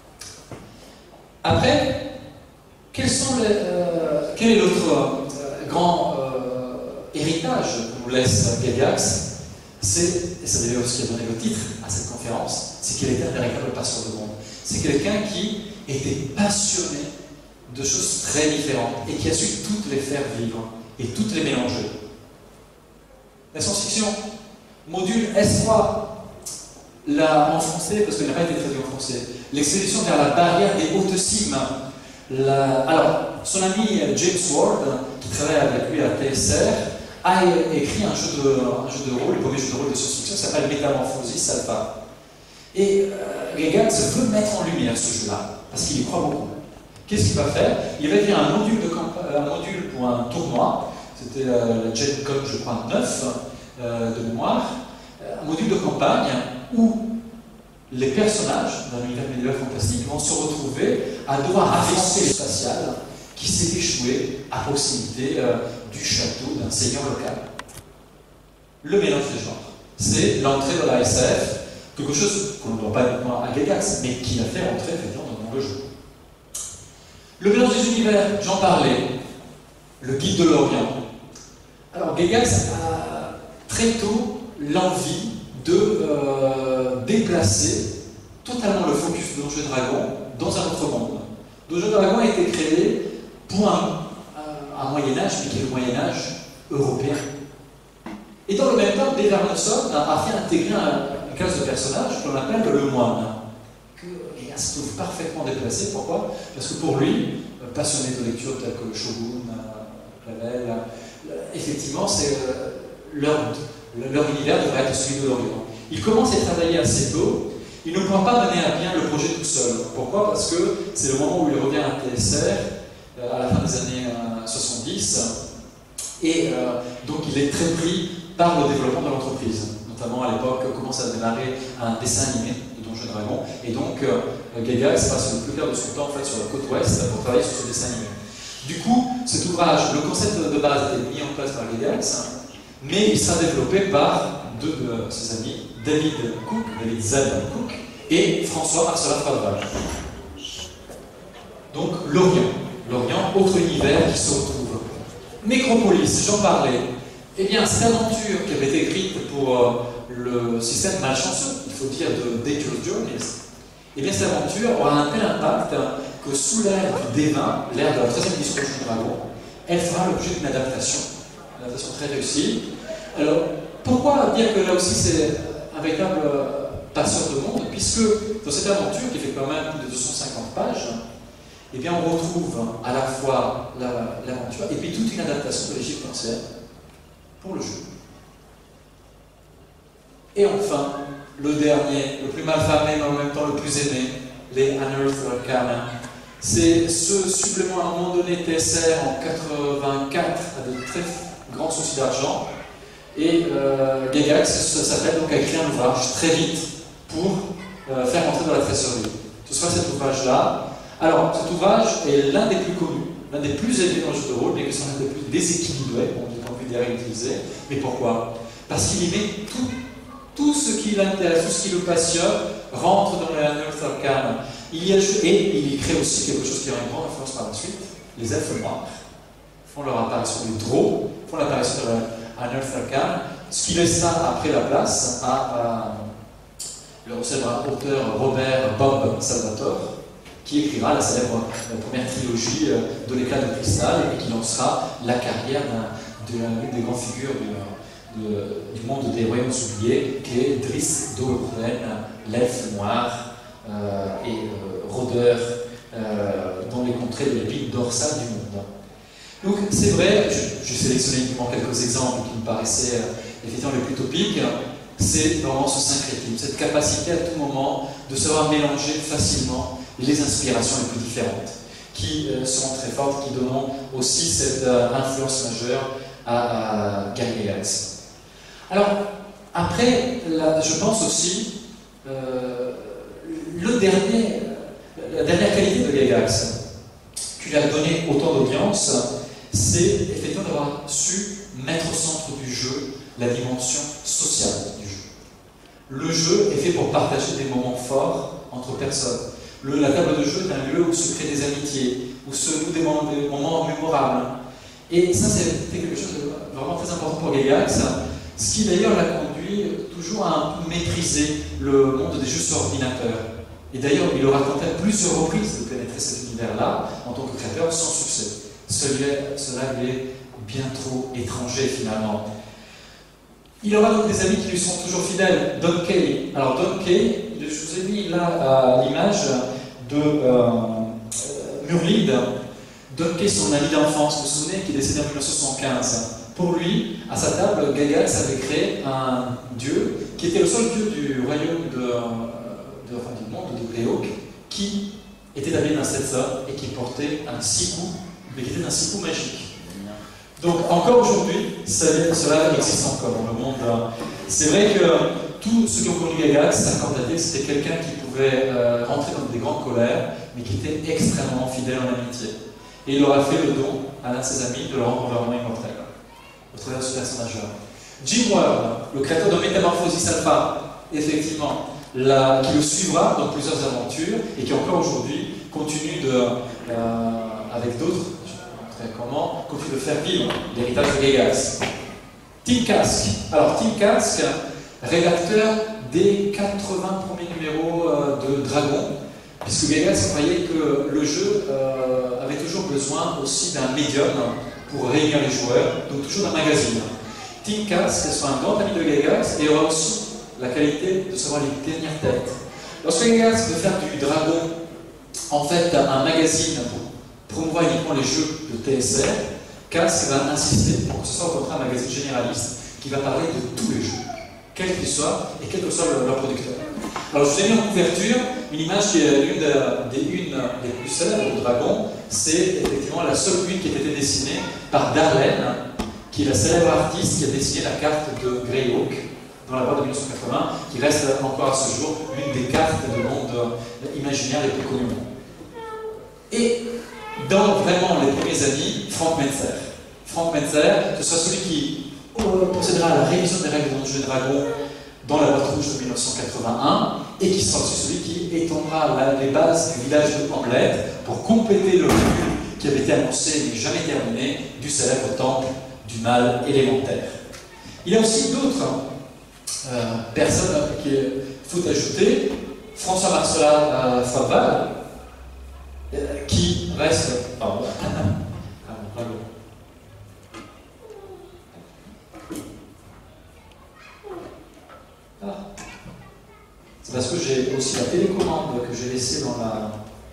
Après, quels sont les, euh, quel est l'autre euh, grand euh, héritage que nous laisse Gygax? C'est, et c'est d'ailleurs ce qui a donné le titre à cette conférence, c'est qu'il était un véritable passeur de monde. C'est quelqu'un qui était passionné de choses très différentes et qui a su toutes les faire vivre et toutes les mélanger. La science-fiction, module S trois, là, en français, parce qu'il n'a pas été traduit en français, l'expédition vers la barrière des hautes cimes. La... Alors, son ami James Ward, qui travaille avec lui à T S R, a écrit un jeu de, un jeu de rôle, le premier jeu de rôle de science-fiction, qui s'appelle Métamorphosis Alpha. Et euh, Gygax veut mettre en lumière ce jeu-là, parce qu'il y croit beaucoup. Qu'est-ce qu'il va faire? Il va écrire un module, de un module pour un tournoi, c'était euh, la Gen Con, je crois, neuf euh, de mémoire, un module de campagne où les personnages d'un univers médiéval fantastique vont se retrouver à devoir affronter le spatial qui s'est échoué à proximité euh, du château d'un seigneur local. Le mélange des genres, c'est l'entrée de la S F, quelque chose qu'on ne doit pas uniquement à Gygax, mais qui l'a fait entrer effectivement dans le jeu. Le mélange des univers, j'en parlais, le guide de l'Orient. Alors Gygax a très tôt l'envie de euh, déplacer totalement le focus de Donjons et Dragons dans un autre monde. Donjons et Dragons a été créé pour un, un, un Moyen-Âge, mais qui est le Moyen-Âge européen. Et dans le même temps, Dave Arneson a, a fait intégrer un, une classe de personnages qu'on appelle le moine, que Gygax trouve parfaitement déplacé. Pourquoi? Parce que pour lui, passionné de lecture telles que Shogun, Clavel, effectivement, c'est euh, leur, leur univers devrait être celui de l'Orient. Il commence à travailler assez tôt. Il ne pourra pas mener à bien le projet tout seul. Pourquoi? Parce que c'est le moment où il revient à T S R, euh, à la fin des années euh, soixante-dix, et euh, donc il est très pris par le développement de l'entreprise. Notamment à l'époque, commence à démarrer un dessin animé de Donjons et Dragons, et donc euh, Gygax passe le plus clair de son temps en fait, sur la côte ouest pour travailler sur ce dessin animé. Du coup, cet ouvrage, le concept de base a été mis en place par Gygax, mais il sera développé par deux de ses amis, David Cook, David Z. Cook, et François Marcelin Fradval. Donc l'Orient, l'Orient, autre univers qui se retrouve. Nécropolis, j'en parlais. Eh bien, cette aventure qui avait été écrite pour euh, le système malchanceux, il faut dire de Dangerous Journeys, eh bien, cette aventure aura un tel impact que sous l'ère du D vingt, l'ère de la troisième édition du Jeu du Dragon, elle fera l'objet d'une adaptation, une adaptation très réussie. Alors, pourquoi dire que là aussi c'est un véritable passeur de monde, puisque dans cette aventure, qui fait quand même plus de deux cent cinquante pages, eh bien, on retrouve à la fois l'aventure et puis toute une adaptation de l'Égypte ancienne pour le jeu. Et enfin, le dernier, le plus malfamé, mais en même temps le plus aimé, les Unearthed Arcana. C'est ce supplément à un moment donné T S R en quatre-vingt-quatre à de très grands soucis d'argent. Et euh, Gygax s'appelle donc à écrire un ouvrage très vite pour euh, faire entrer dans la trésorerie. Ce sera cet ouvrage-là. Alors, cet ouvrage est l'un des plus connus, l'un des plus élevés dans le jeu de rôle, mais que c'est l'un des plus déséquilibrés, bon, du point de vue des règles utilisées. Mais pourquoi? Parce qu'il y met tout, tout ce qui l'intéresse, tout ce qui le passionne, rentre dans les Unearthed Arcana. Il y a, et il y crée aussi quelque chose qui aura une grande influence par la suite. Les elfes noirs font leur apparition, les drôles font l'apparition de la Unearthed Arcana, ce qui laissera après la place à, à le célèbre auteur Robert Bob Salvatore, qui écrira la célèbre la première trilogie de l'Éclat de Cristal et qui lancera la carrière d'une de, des grandes figures du, de, du monde des royaumes oubliés, qui est Driss Do'Urden, l'elfe noir euh, et euh, rôdeur euh, dans les contrées de l'épine dorsale du monde. Donc c'est vrai, j'ai sélectionné uniquement quelques exemples qui me paraissaient euh, effectivement les plus topiques. C'est vraiment ce syncrétisme, cette capacité à tout moment de savoir mélanger facilement les inspirations les plus différentes, qui euh, seront très fortes, qui donneront aussi cette euh, influence majeure à, à Gary Gygax. Alors, après, la, je pense aussi, euh, le dernier, la dernière qualité de Gygax, qui lui a donné autant d'audience, c'est effectivement d'avoir su mettre au centre du jeu la dimension sociale du jeu. Le jeu est fait pour partager des moments forts entre personnes. Le, la table de jeu est un lieu où se créent des amitiés, où se nouent des moments, des moments mémorables. Et ça, c'était quelque chose de vraiment très important pour Gygax, ce qui d'ailleurs l'a conduit toujours à un peu maîtriser le monde des jeux sur ordinateur. Et d'ailleurs, il aura tenté à plusieurs reprises de pénétrer cet univers-là en tant que créateur sans succès. Cela, cela lui est bien trop étranger finalement. Il aura donc des amis qui lui sont toujours fidèles. Don Kay. Alors Don Kay, je vous ai mis là à l'image de euh, Murlid. Don Kay, son ami d'enfance, vous vous souvenez, qui est décédé en mille neuf cent soixante-quinze. Pour lui, à sa table, Gygax avait créé un dieu qui était le seul dieu du royaume de, de, enfin, du monde de Greyhawk, qui était habillé d'un setsa et qui portait un sikou, mais qui était un sikou magique. Donc encore aujourd'hui, cela existe encore dans le monde. C'est vrai que tous ceux qui ont connu Gygax s'accordent à dire que c'était quelqu'un qui pouvait euh, rentrer dans des grandes colères, mais qui était extrêmement fidèle en amitié. Et il aura fait le don à l'un de ses amis de le rendre vraiment immortel, au travers de ce personnage-là. Jim Ward, le créateur de Métamorphosis Alpha, effectivement, la, qui le suivra dans plusieurs aventures et qui encore aujourd'hui continue de, euh, avec d'autres, comment continue de faire vivre l'héritage de Gygax. Tim Kask. Alors Tim Kask, rédacteur des quatre-vingts premiers numéros euh, de Dragon, puisque Gygax croyait que le jeu euh, avait toujours besoin aussi d'un médium pour réunir les joueurs, donc toujours d'un magazine. Tim Kask sera un grand ami de Gygax et aura aussi la qualité de savoir les tenir tête. Lorsque Gygax veut faire du Dragon, en fait, un magazine pour promouvoir uniquement les jeux de T S R, Kask va insister pour que ce soit au contraire un magazine généraliste qui va parler de tous les jeux, quels qu'ils soient et quel que soit leur, leur producteur. Alors je vous ai mis en couverture une image qui est l'une des, des unes les plus célèbres de Dragon. C'est effectivement la seule une qui a été dessinée par Darlene, qui est la célèbre artiste qui a dessiné la carte de Greyhawk dans la boîte de mille neuf cent quatre-vingts, qui reste encore à ce jour l'une des cartes de monde imaginaire les plus connues. Et dans vraiment les premiers amis, Frank Metzer. Frank Metzer, ce sera celui qui procédera à la révision des règles de Donjons et Dragons dans la boîte rouge de mille neuf cent quatre-vingt-un et qui sera aussi celui qui étendra la, les bases du village de Hamlet pour compléter le recul qui avait été annoncé mais jamais terminé, du célèbre temple du mal élémentaire. Il y a aussi d'autres euh, personnes qu'il faut ajouter. François Marcellin euh, Faval, euh, qui reste... Pardon. Ah, bravo. Ah. C'est parce que j'ai aussi la télécommande que j'ai laissée dans la...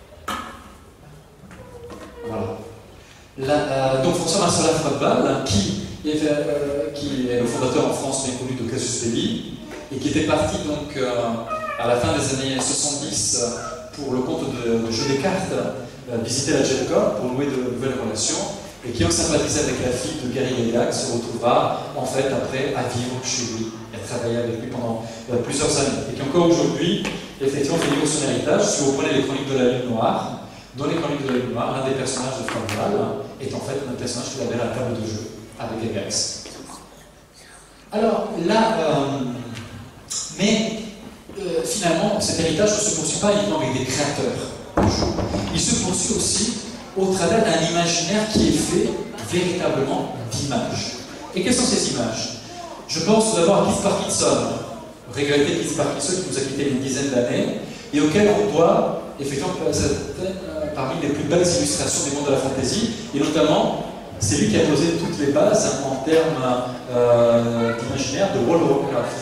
Voilà. La, euh, donc François Marcellin Faval, qui, est, euh, qui est le fondateur en France bien connu de Casus Belli, et qui était parti donc euh, à la fin des années soixante-dix pour le compte de, de jeu des cartes, euh, visiter la Gelcom pour nouer de nouvelles relations, et qui, en sympathisant avec la fille de Gary Gygax, se retrouvera en fait après à vivre chez lui et à travailler avec lui pendant euh, plusieurs années, et qui encore aujourd'hui effectivement fait vivre son héritage. Si vous reprenez les chroniques de la Lune Noire, dans les chroniques de la Lune Noire, l'un des personnages de Faval est en fait un personnage qu'il avait à la table de jeu avec Gygax. Alors là, euh, mais euh, finalement, cet héritage ne se poursuit pas uniquement avec des créateurs de jeux. Il se poursuit aussi au travers d'un imaginaire qui est fait véritablement d'images. Et quelles sont ces images? Je pense tout d'abord à Cliff Parkinson, regretté Cliff Parkinson qui nous a quittés il y a une dizaine d'années, et auquel on doit effectivement certaines, euh, parmi les plus belles illustrations du monde de la fantasy, et notamment c'est lui qui a posé toutes les bases en termes euh, d'imaginaire de World of Warcraft.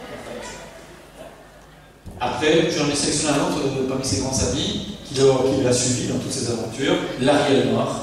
Après, j'en ai sélectionné un autre de, parmi ses grands amis qui l'a suivi dans toutes ses aventures, Larry Elmore.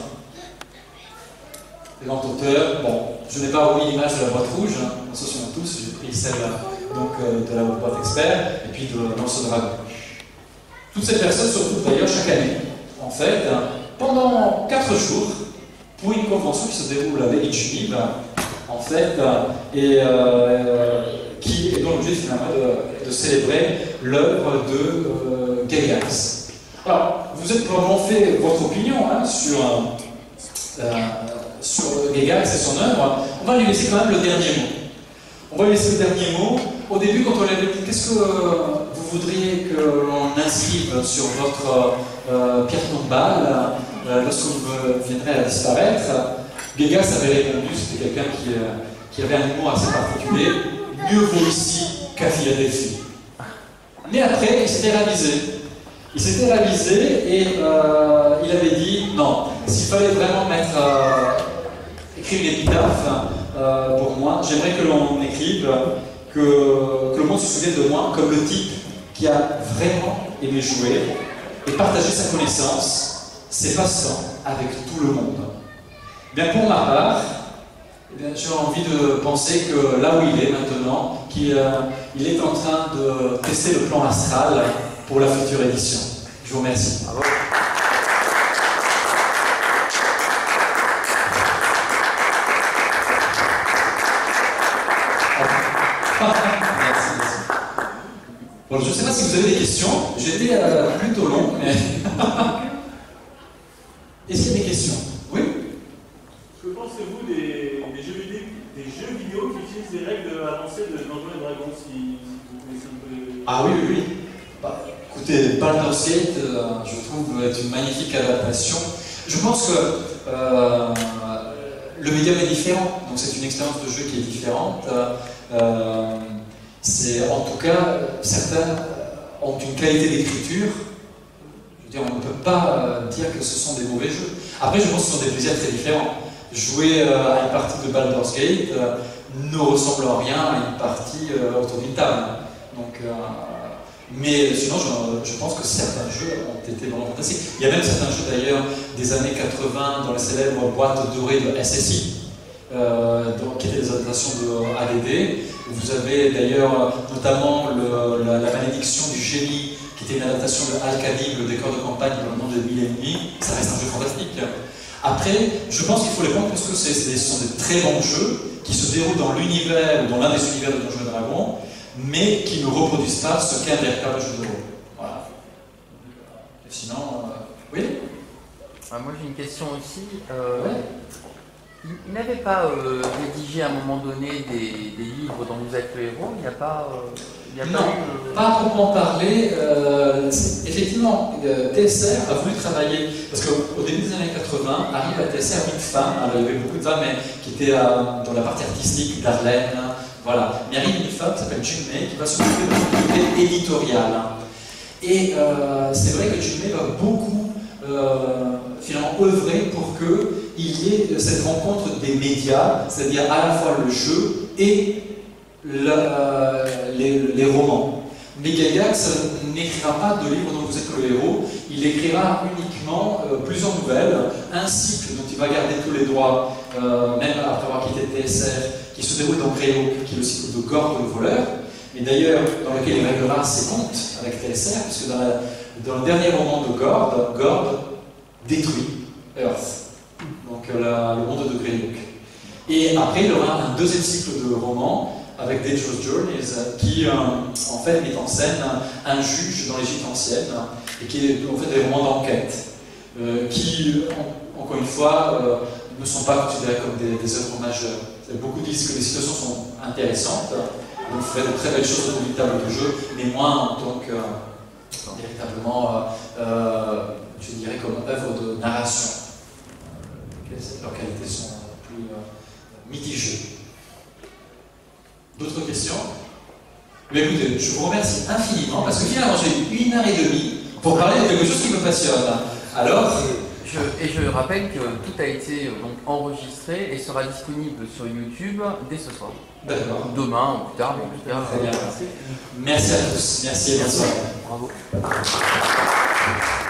Grand auteur. Bon, je n'ai pas remis l'image de la boîte rouge, hein, on se souvient tous, j'ai pris celle donc, euh, de la boîte expert et puis de Lance Dragon. Toutes ces personnes se retrouvent d'ailleurs chaque année, en fait, pendant quatre jours, pour une convention qui se déroule à Genève, en fait, et euh, qui est donc l'objet finalement de, de célébrer l'œuvre de euh, Gygax. Alors, vous avez probablement fait votre opinion hein, sur, euh, sur Gygax et son œuvre. On va lui laisser quand même le dernier mot. On va lui laisser le dernier mot. Au début, quand on lui avait dit qu'est-ce que vous voudriez que l'on inscrive sur votre euh, pierre tombale euh, lorsque vous viendrez à disparaître, Gygax avait répondu, c'était quelqu'un qui, euh, qui avait un humour assez particulier, mieux vaut ici qu'à Philadelphie. Mais après, il s'était réalisé. Il s'était réalisé et euh, il avait dit non, s'il fallait vraiment mettre, euh, écrire une épitaphe euh, pour moi, j'aimerais que l'on écrive que, que le monde se souvienne de moi comme le type qui a vraiment aimé jouer et partager sa connaissance, ses passe-temps avec tout le monde. Bien pour ma part, eh j'ai envie de penser que là où il est maintenant, qu'il euh, il est en train de tester le plan astral pour la future édition. Je vous remercie. Bravo. Merci, merci. Bon, je ne sais pas si vous avez des questions. J'étais euh, plutôt long, mais... Est-ce qu'il y a des questions? Oui? Que pensez-vous des, des, jeux vidéo, des jeux vidéo qui utilisent les règles avancées de Donjons et Dragons, si, si vous connaissez un peu les... Ah oui, oui, oui. Bah, écoutez, Baldur's Gate, euh, je trouve, est une magnifique adaptation. Je pense que euh, le médium est différent, donc c'est une expérience de jeu qui est différente. Euh, c'est, en tout cas, certains ont une qualité d'écriture. Je veux dire, on ne peut pas dire que ce sont des mauvais jeux. Après, je pense que ce sont des plaisirs très différents. Jouer euh, à une partie de Baldur's Gate euh, ne ressemble en rien à une partie euh, autour d'une table. Donc, euh, mais sinon, je, je pense que certains jeux ont été vraiment fantastiques. Il y a même certains jeux d'ailleurs des années quatre-vingts dans la célèbre boîte dorée de S S I, euh, donc, qui étaient des adaptations de A D D. Vous avez d'ailleurs notamment le, la, la malédiction du génie, qui était une adaptation de Al-Khadim, le décor de campagne dans le monde de Mille et une nuits. Ça reste un jeu fantastique. Après, je pense qu'il faut les prendre parce que ce sont des très bons jeux qui se déroulent dans l'univers ou dans l'un des univers de Donjons et Dragons, mais qui ne reproduisent pas ce qu'est un véritable jeu de rôle. Voilà. Et sinon, euh... oui. Ah, moi j'ai une question aussi. Euh, ouais. Il, il n'avait pas euh, rédigé à un moment donné des, des livres dont vous êtes le héros. Il n'y a pas. Euh, Il n'y a Non, pas eu... euh, pas à proprement parler. Euh, c'est- effectivement, euh, T S R a voulu travailler, parce qu'au début des années quatre-vingts, arrive à T S R une femme, alors il y avait beaucoup de femmes mais qui étaient euh, dans la partie artistique d'Arlène, voilà. Mais arrive une femme qui s'appelle June May qui va s'occuper de l'activité éditoriale. Et euh, c'est vrai que June May va beaucoup euh, finalement œuvrer pour qu'il y ait cette rencontre des médias, c'est-à-dire à la fois le jeu et le, euh, les, les romans. Mais Gygax n'écrira pas de livre dont vous êtes le héros, il écrira uniquement euh, plusieurs nouvelles, un cycle dont il va garder tous les droits, euh, même après avoir quitté T S R, qui se déroule dans Greyhawk, qui est le cycle de Gord le voleur, mais d'ailleurs dans lequel il réglera ses comptes avec T S R, puisque dans, la, dans le dernier roman de Gord, Gord détruit Earth, donc euh, la, le monde de Greyhawk. Et après il aura un deuxième cycle de romans avec Dangerous Journeys, qui euh, en fait met en scène un, un juge dans l'Égypte ancienne, et qui est en fait des romans d'enquête, euh, qui, en, encore une fois, euh, ne sont pas considérés comme des, des œuvres majeures. Beaucoup disent que les situations sont intéressantes, donc il fait de très belles choses autour du tableau de jeu, mais moins en tant que euh, véritablement, euh, je dirais, comme œuvre de narration. Leurs qualités sont plus euh, mitigées. D'autres questions? Mais écoutez, je vous remercie infiniment parce que finalement j'ai eu une heure et demie pour parler de quelque chose qui me passionne. Alors, Je, et je rappelle que tout a été euh, donc enregistré et sera disponible sur YouTube dès ce soir. d'accord. Demain ou plus tard, mais en tout cas. Très bien. euh, Merci à tous. Merci et bonsoir. Bravo.